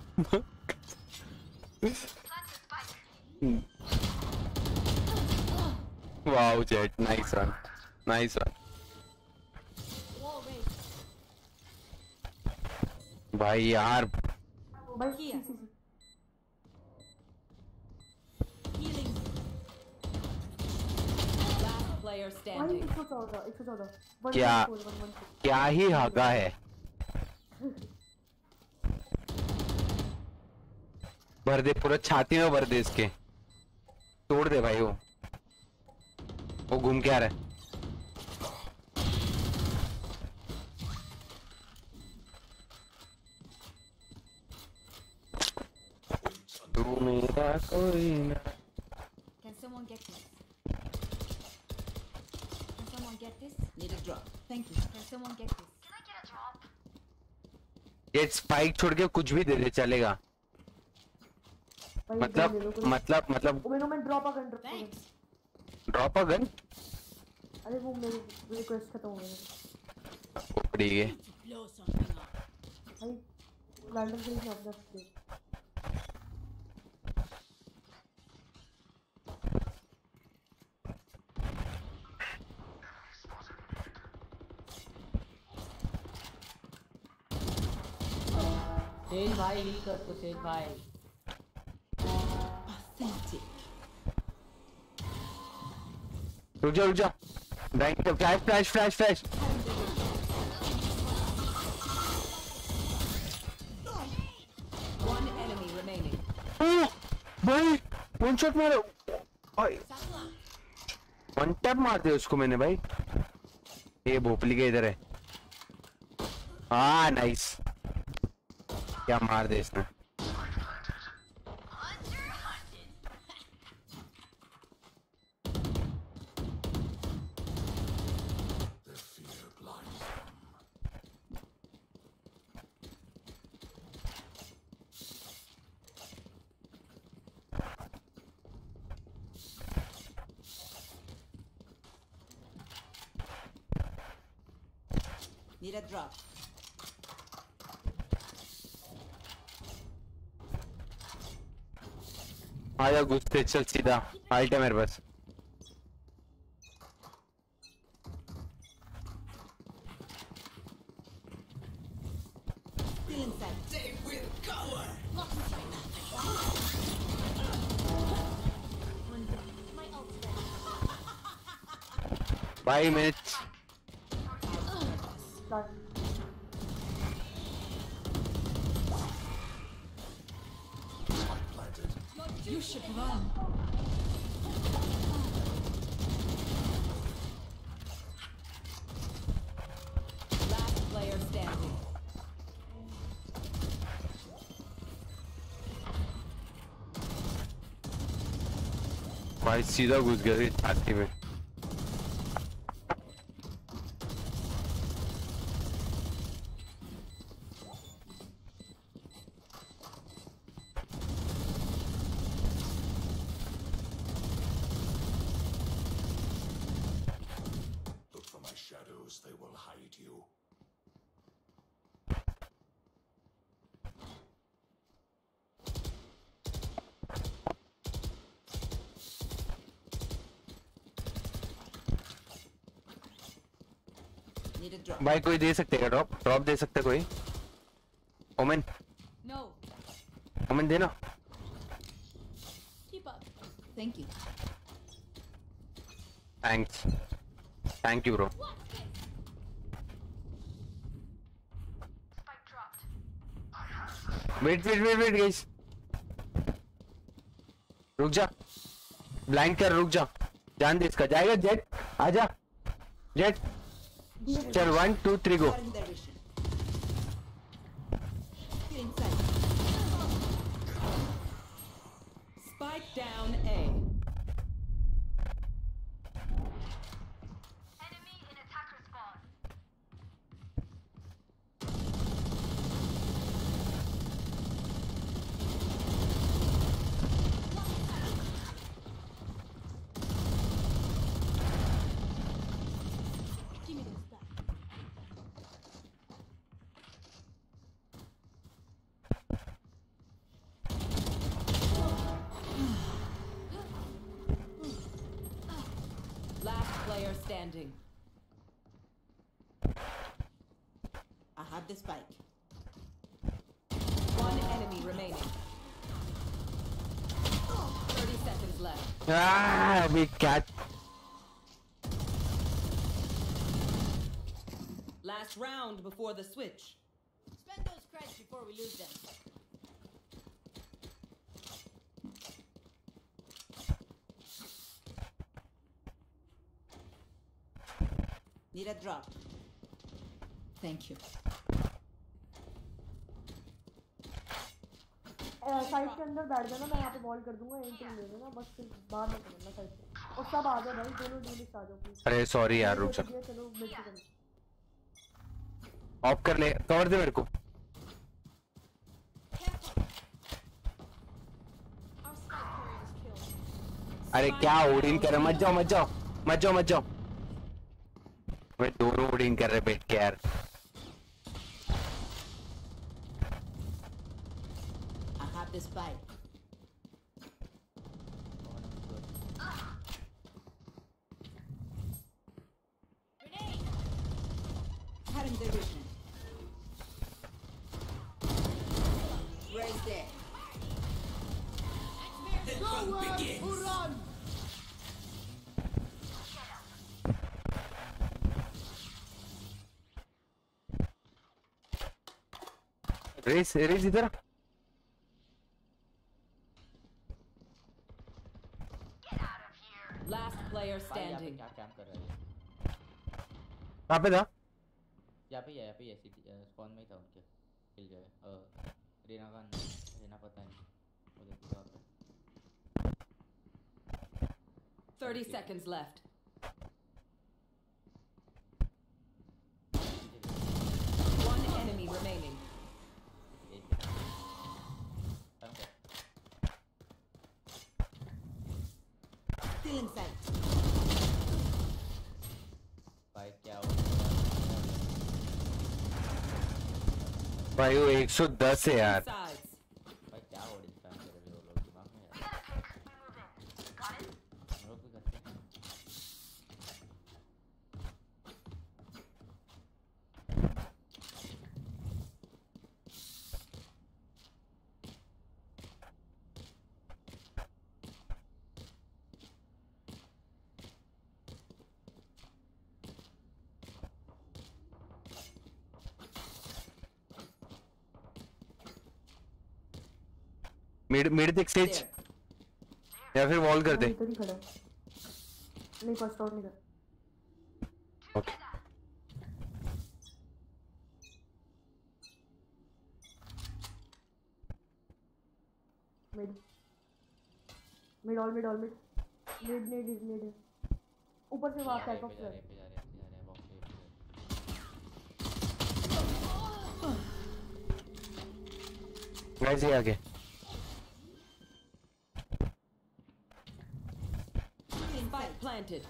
Speaker 3: Wow, Jet, nice one, nice one. भाई यार
Speaker 11: भाई सी सी सी
Speaker 1: Healing. Last player
Speaker 11: भाई
Speaker 1: standing.
Speaker 11: एक सौ चौदह एक सौ चौदह
Speaker 3: क्या क्या ही हगा है। भर दे पूरा छाती में भर दे इसके। तोड़ दे भाई वो वो घूम के आ रहा है। तू मेरा कोई ना।
Speaker 5: Can someone get this? Can someone get this?
Speaker 1: Need a drop. Thank you.
Speaker 5: Can someone get this?
Speaker 3: ये स्पाइक छोड़ के कुछ भी दे दे चलेगा। मतलब मतलब मतलब
Speaker 11: मैंने मैं drop a gun
Speaker 3: drop a gun.
Speaker 11: अरे वो मेरी रिक्वेस्ट खत्म हो गई।
Speaker 3: ठीक है
Speaker 11: भाई लैंडर से ही अपना स्टेज
Speaker 10: सेज भाई हील कर तो सेज भाई।
Speaker 1: Authentic.
Speaker 3: रुक जा रुक जा। Flash flash flash flash.
Speaker 1: One enemy remaining.
Speaker 3: भाई वन शॉट मारो। वन टैप मार दे उसको मैंने भाई। ये भोपली के इधर है। हाँ नाइस। क्या मार दे इसने।
Speaker 1: Need a drop.
Speaker 3: आजा घुसते चल सीधा। अल्ट है मेरे पास।
Speaker 1: Still inside.
Speaker 2: They will cover.
Speaker 3: भाई मैं
Speaker 1: You should run. Last player standing.
Speaker 3: भाई सीधा घुस गया छाती में।
Speaker 9: Look for my shadows, they will hide you.
Speaker 6: Need a drop.
Speaker 3: भाई कोई दे सकते हैं ड्रॉप? ड्रॉप दे सकते हैं कोई? Omen
Speaker 6: No.
Speaker 3: ओमेन देना।
Speaker 6: Keep up. Thank you.
Speaker 3: Thanks thank you bro. Wait wait wait wait guys, रुक जा, ब्लाइंड कर, रुक जा, जान दे इसका, जाएगा जेट, आजा जेट, चल one two three go.
Speaker 6: Cutting their vision. Get inside.
Speaker 1: Spike down A.
Speaker 5: Give me this back.
Speaker 1: Last player standing.
Speaker 6: I have the spike.
Speaker 1: One enemy remaining. thirty seconds left.
Speaker 3: Ah, big cat.
Speaker 1: Last round before the switch.
Speaker 6: Spend those creds before we lose them. Need a drop. Thank you.
Speaker 11: Side के अंदर बैठ जाना, मैं यहाँ पे ball कर दूंगा, entry ले लेना, बस फिर बाहर मत करना साइड से। और सब आ जाओ भाई, दोनों ड्यूलिस्ट आ जाओ प्लीज।
Speaker 3: अरे सॉरी यार, रुक जा,
Speaker 11: चलो मिड से करें।
Speaker 3: ऑफ कर ले, कवर दे मेरे को। अरे क्या ओडिन कर रहे, मत जाओ मत जाओ मत जाओ मत जाओ, मैं दोनों ओडिन कर रहे बैठ के यार।
Speaker 6: I have the spike. Grenade! Cutting their vision. Right there. No one who run!
Speaker 3: Raze Raze इधर
Speaker 1: Last player standing.
Speaker 12: क्या कैंप कर रहा है?
Speaker 3: कहाँ पे था?
Speaker 12: यहाँ पे यहाँ पे सिटी स्पॉन में ही था उनके, किल जो है रीना का, रीना पता नहीं उधर कहाँ पे।
Speaker 1: thirty seconds left. One enemy remaining.
Speaker 6: Still inside.
Speaker 12: भाई क्या हो?
Speaker 3: भाई वो एक सौ दस है यार।
Speaker 12: भाई क्या हो रही है वो लोग दिमाग में यार। हम लोग भी करते हैं।
Speaker 3: मिड मिड देख स्टेज या फिर वॉल कर दे।
Speaker 11: इधर ही खड़ा है। नहीं फर्स्ट आउट नहीं कर।
Speaker 3: Okay
Speaker 11: mid mid all mid all mid need need need ऊपर से वहां कैट ऑफ
Speaker 12: पे जा रहे पे जा रहे पे जा रहे बॉक्स पे
Speaker 3: गाइस ये आगे
Speaker 1: Spike planted.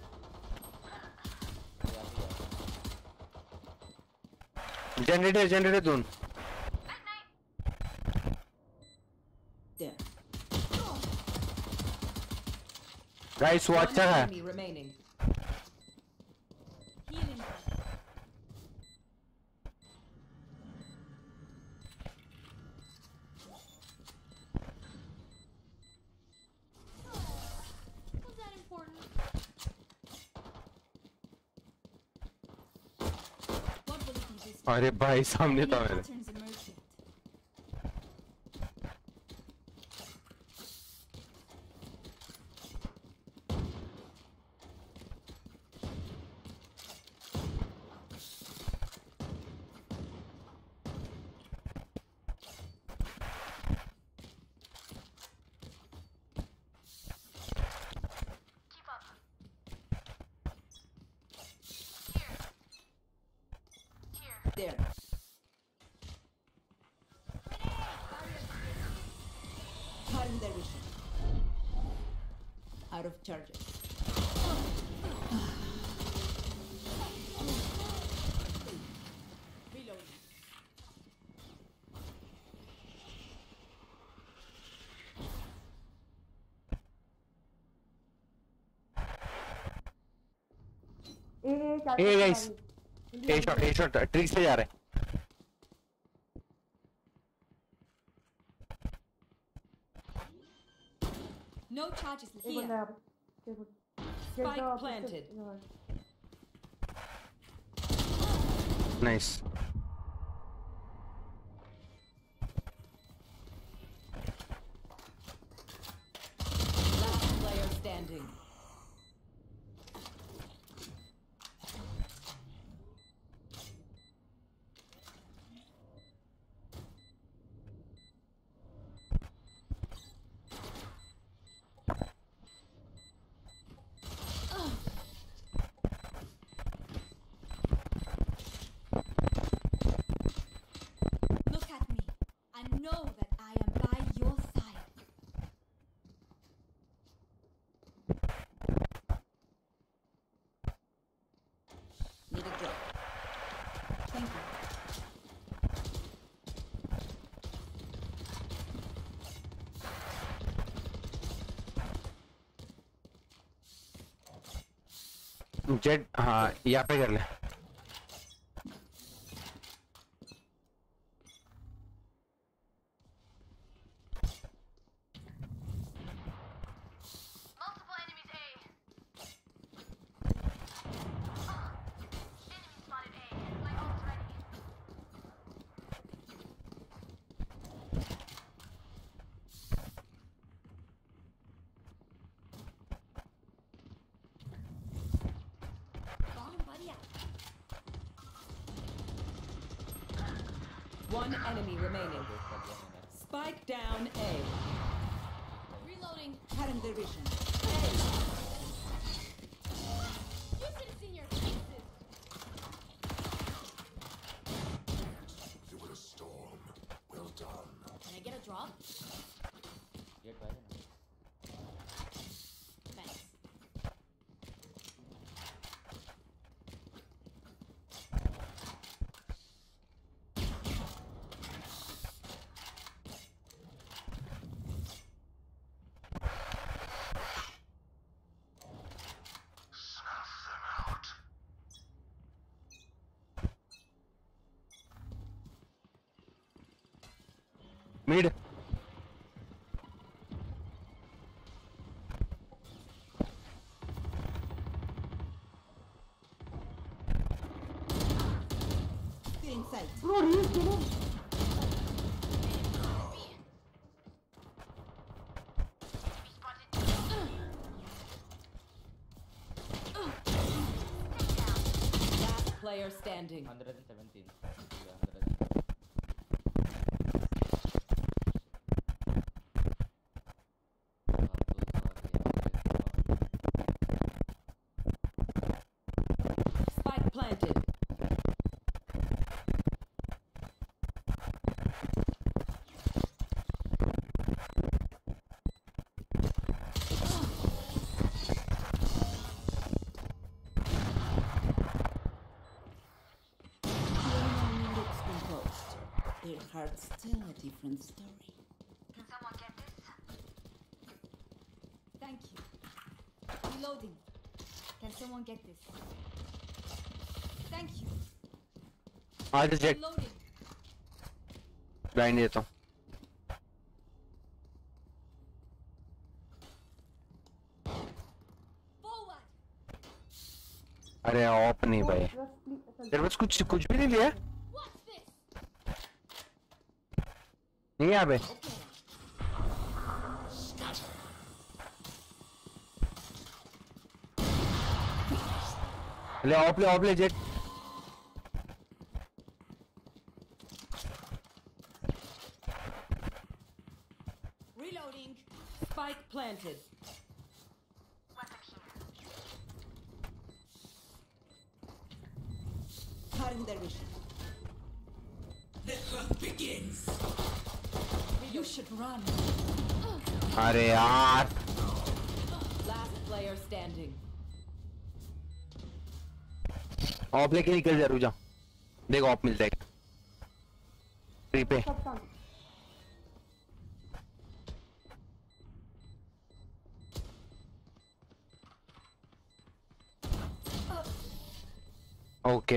Speaker 3: जनरेटर जनरेटर दोन
Speaker 1: There.
Speaker 3: गाइस वो अच्छा है
Speaker 1: Enemy remaining.
Speaker 6: Healing. Was that important? What will it be this time?
Speaker 3: अरे भाई सामने
Speaker 6: Any
Speaker 3: था मेरे
Speaker 6: patterns emerge yet?
Speaker 1: There. Cutting their vision. Out of charges.
Speaker 6: Reloading.
Speaker 11: ए ए क्या
Speaker 3: ए गाइस ए शॉट ए शॉट ट्रिक से जा रहे हैं
Speaker 5: No charges
Speaker 11: एक
Speaker 5: here.
Speaker 11: बंदा यहाँ पे देखो
Speaker 1: Spike planted.
Speaker 3: Nice
Speaker 1: Last player standing.
Speaker 5: Look at me. I know that I am by your side.
Speaker 1: Need a drop.
Speaker 5: Thank you.
Speaker 3: Jett हाँ यहाँ पे कर ले
Speaker 13: Multiple enemies A. Enemy spotted A. My ult's ready.
Speaker 5: Bomb buddy out.
Speaker 1: One enemy remaining. Spike down A.
Speaker 6: Reloading.
Speaker 1: Cutting their vision.
Speaker 6: You should have seen your faces.
Speaker 9: It was a storm. Well done.
Speaker 6: Can I get a drop?
Speaker 12: ये try करना
Speaker 6: Thanks.
Speaker 3: Mid
Speaker 1: Still in sight.
Speaker 11: Bro, he is killing.
Speaker 1: Last player standing.
Speaker 12: one seventeen. Yeah, one
Speaker 14: heart's still a different story.
Speaker 13: Can someone get this?
Speaker 5: Thank you. Reloading. Can someone get this? Thank you.
Speaker 3: आज Jett
Speaker 5: Reloading.
Speaker 3: Blind देता हूँ.
Speaker 5: Forward.
Speaker 3: अरे op नहीं भाई. तेरे पास कुछ कुछ भी नहीं लिया?
Speaker 5: What's this?
Speaker 3: नहीं है अबे. ले ऑप ले ऑप ले Jett.
Speaker 6: Reloading.
Speaker 1: Spike planted.
Speaker 14: Cutting their vision.
Speaker 2: The hunt begins.
Speaker 14: You should run.
Speaker 3: अरे यार.
Speaker 1: Last player standing.
Speaker 3: ऑप लेके निकल जा रुजा. देख ऑप मिलता है. ट्री पे. ओके.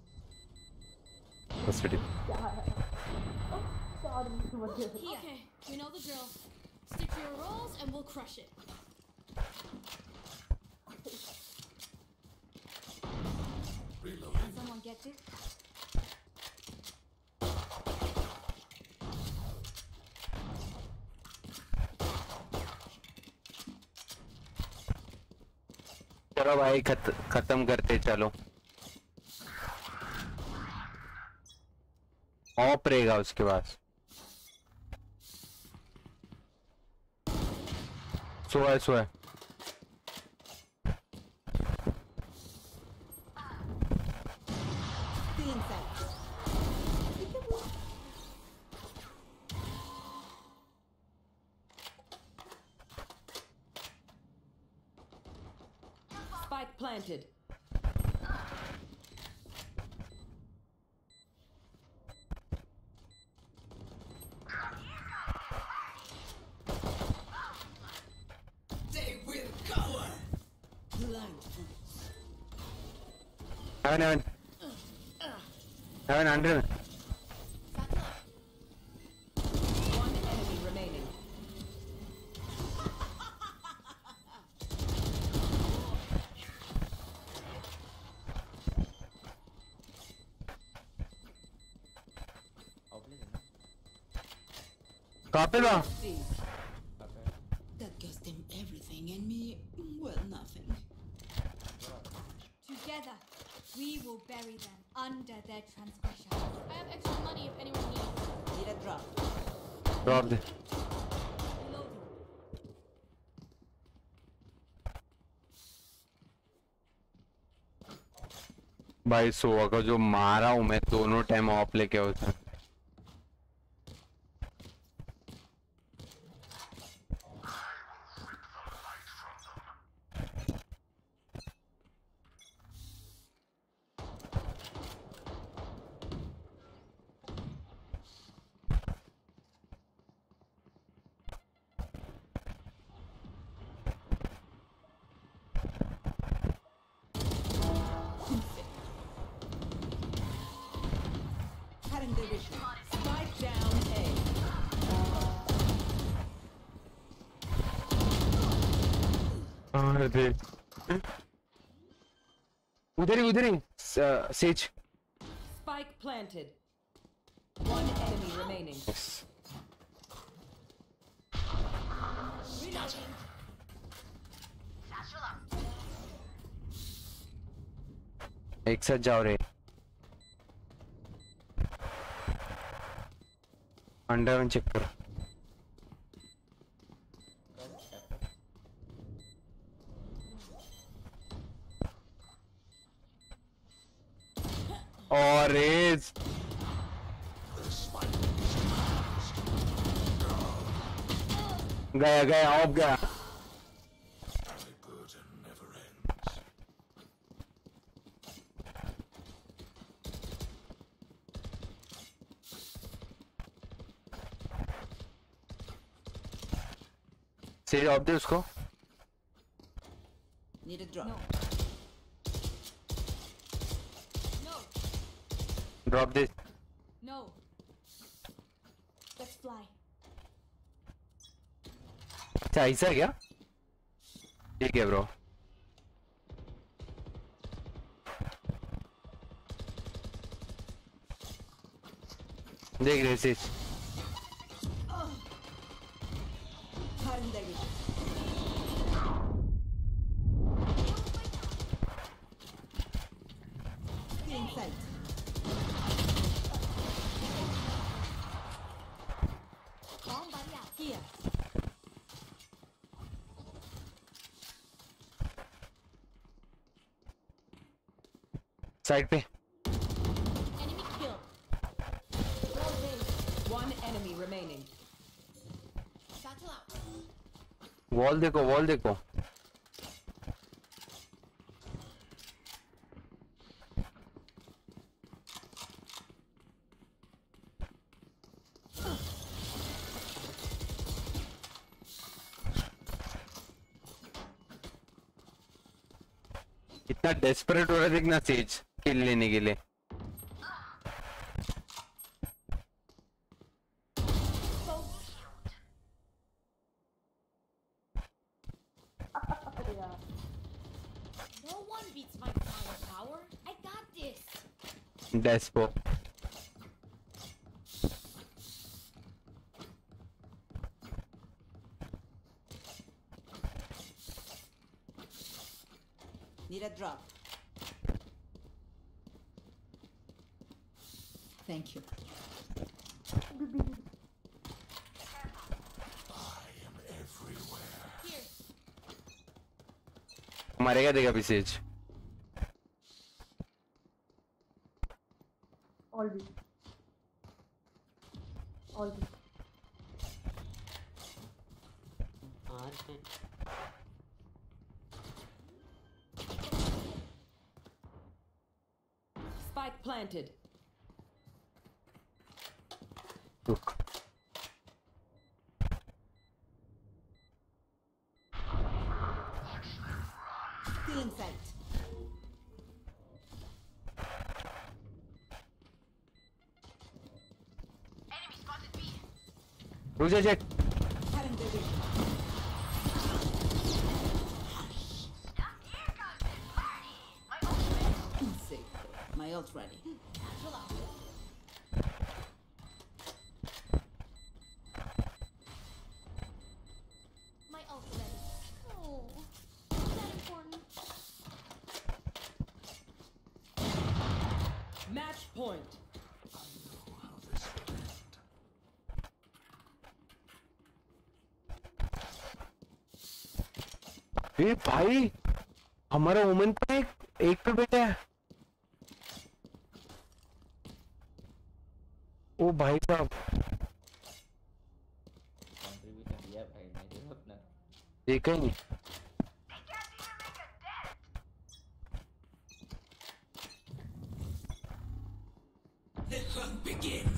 Speaker 3: बस ready.
Speaker 6: Okay, you know the drill. Stick to your roles and we'll crush it.
Speaker 5: Can someone get this?
Speaker 3: चलो भाई खत, खत्म करते चलो. ऑप रहेगा उसके पास. सोए सोए.
Speaker 14: Still inside.
Speaker 1: Spike planted.
Speaker 2: They will cower.
Speaker 14: Blind.
Speaker 3: Heaven, heaven. Heaven, under.
Speaker 1: One enemy remaining.
Speaker 3: कहाँ पे था?
Speaker 14: That gives them everything and me, well, nothing.
Speaker 5: Together, we will bury them under their transgression.
Speaker 6: I have extra money if anyone needs.
Speaker 14: Need a drop.
Speaker 3: Drop they.
Speaker 5: Reloading.
Speaker 3: भाई सोआ का जो मारा हूँ मैं दोनों टाइम ऑफ लेके होता.
Speaker 14: Cutting their vision.
Speaker 1: Spike down A.
Speaker 3: अरे दे. उधर ही उधर ही. Sage.
Speaker 1: Spike planted. One enemy remaining.
Speaker 6: Reloading.
Speaker 3: एक साथ जाओ रे. अंडर वन चेक करो. और रेज गया गया ऑफ गया. Say ऑफ दे उसको.
Speaker 14: Need a drop.
Speaker 5: No. No.
Speaker 3: Drop this.
Speaker 5: No. Let's fly.
Speaker 3: अच्छा ऐसा है क्या? ठीक है ब्रो. देख रहे से.
Speaker 14: Cutting their vision. Clean sight.
Speaker 5: Bomb buddy out. Here.
Speaker 3: Side पे.
Speaker 5: Enemy killed.
Speaker 1: One enemy remaining.
Speaker 5: Shuttle out.
Speaker 3: Wall देखो वॉल देखो. इतना डेस्परेट हो रहा है देखना सेज किल लेने के लिए.
Speaker 6: No one beats my firepower. I got this.
Speaker 3: डेस्पो.
Speaker 14: Need a drop. Thank you.
Speaker 3: मारेगा देगा भी Sage.
Speaker 11: All B. All B.
Speaker 1: Spike planted.
Speaker 3: रुक.
Speaker 14: Still in sight.
Speaker 6: Enemy spotted B.
Speaker 3: रुक जा Jett.
Speaker 14: Cutting their vision. Safe. My ult ready.
Speaker 6: Shuttle out. My ult ready. Oh, that important.
Speaker 1: Match point.
Speaker 3: ए भाई हमारा women पे एक, एक पे बैठा है. ओ भाई साहब
Speaker 12: कंट्रीब्यूशन दिया भाई ने जो अपना.
Speaker 3: देखा ही नहीं.
Speaker 2: The hunt begins.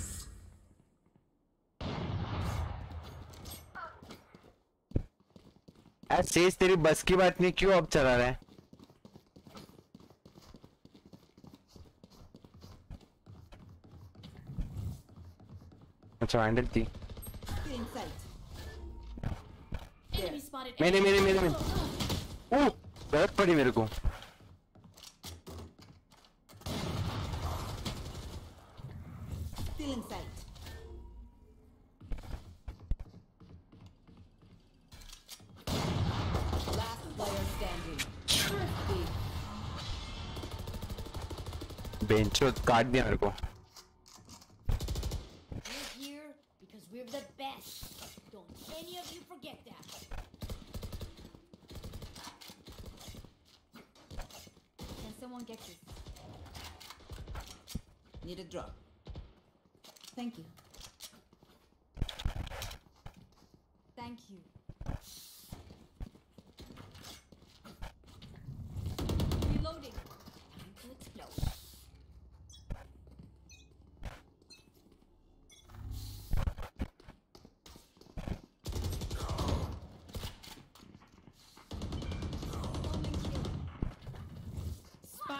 Speaker 3: यार सेज तेरी बस की बात नहीं क्यों अब चला रहा है. अच्छा हैंडल थी.
Speaker 14: Still in sight.
Speaker 6: Enemy spotted.
Speaker 3: मैंने मेरे मेरे में ओह बहुत पड़ी मेरे को.
Speaker 14: Still in sight.
Speaker 1: Last player standing. Thrifty.
Speaker 3: बेंचो काट दिया मेरे को.
Speaker 6: We're here because we're the best. Don't any of you forget that.
Speaker 5: Can someone get this?
Speaker 14: Need a drop. Thank you.
Speaker 5: Thank you. Reloading.
Speaker 6: Time to explode.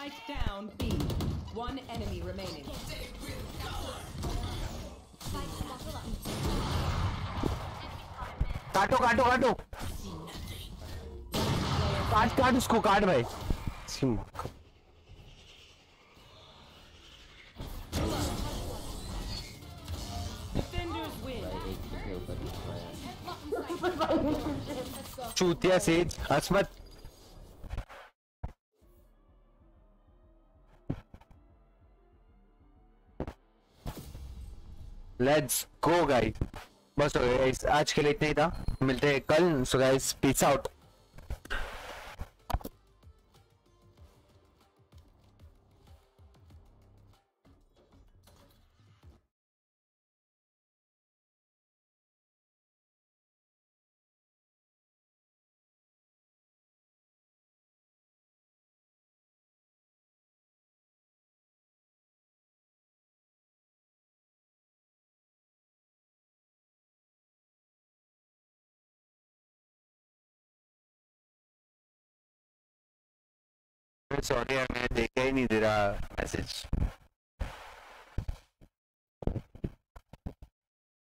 Speaker 1: Spike down B. One enemy remaining.
Speaker 3: काटो काटो काटो काट काट उसको काट भाई सिम चूतिया सेज हसमत लेट्स गो गाइस बस हो गया गाइस आज के लिए इतना ही था मिलते हैं कल so guys peace out sorry यार मैं देखा ही नहीं दे रहा मैसेज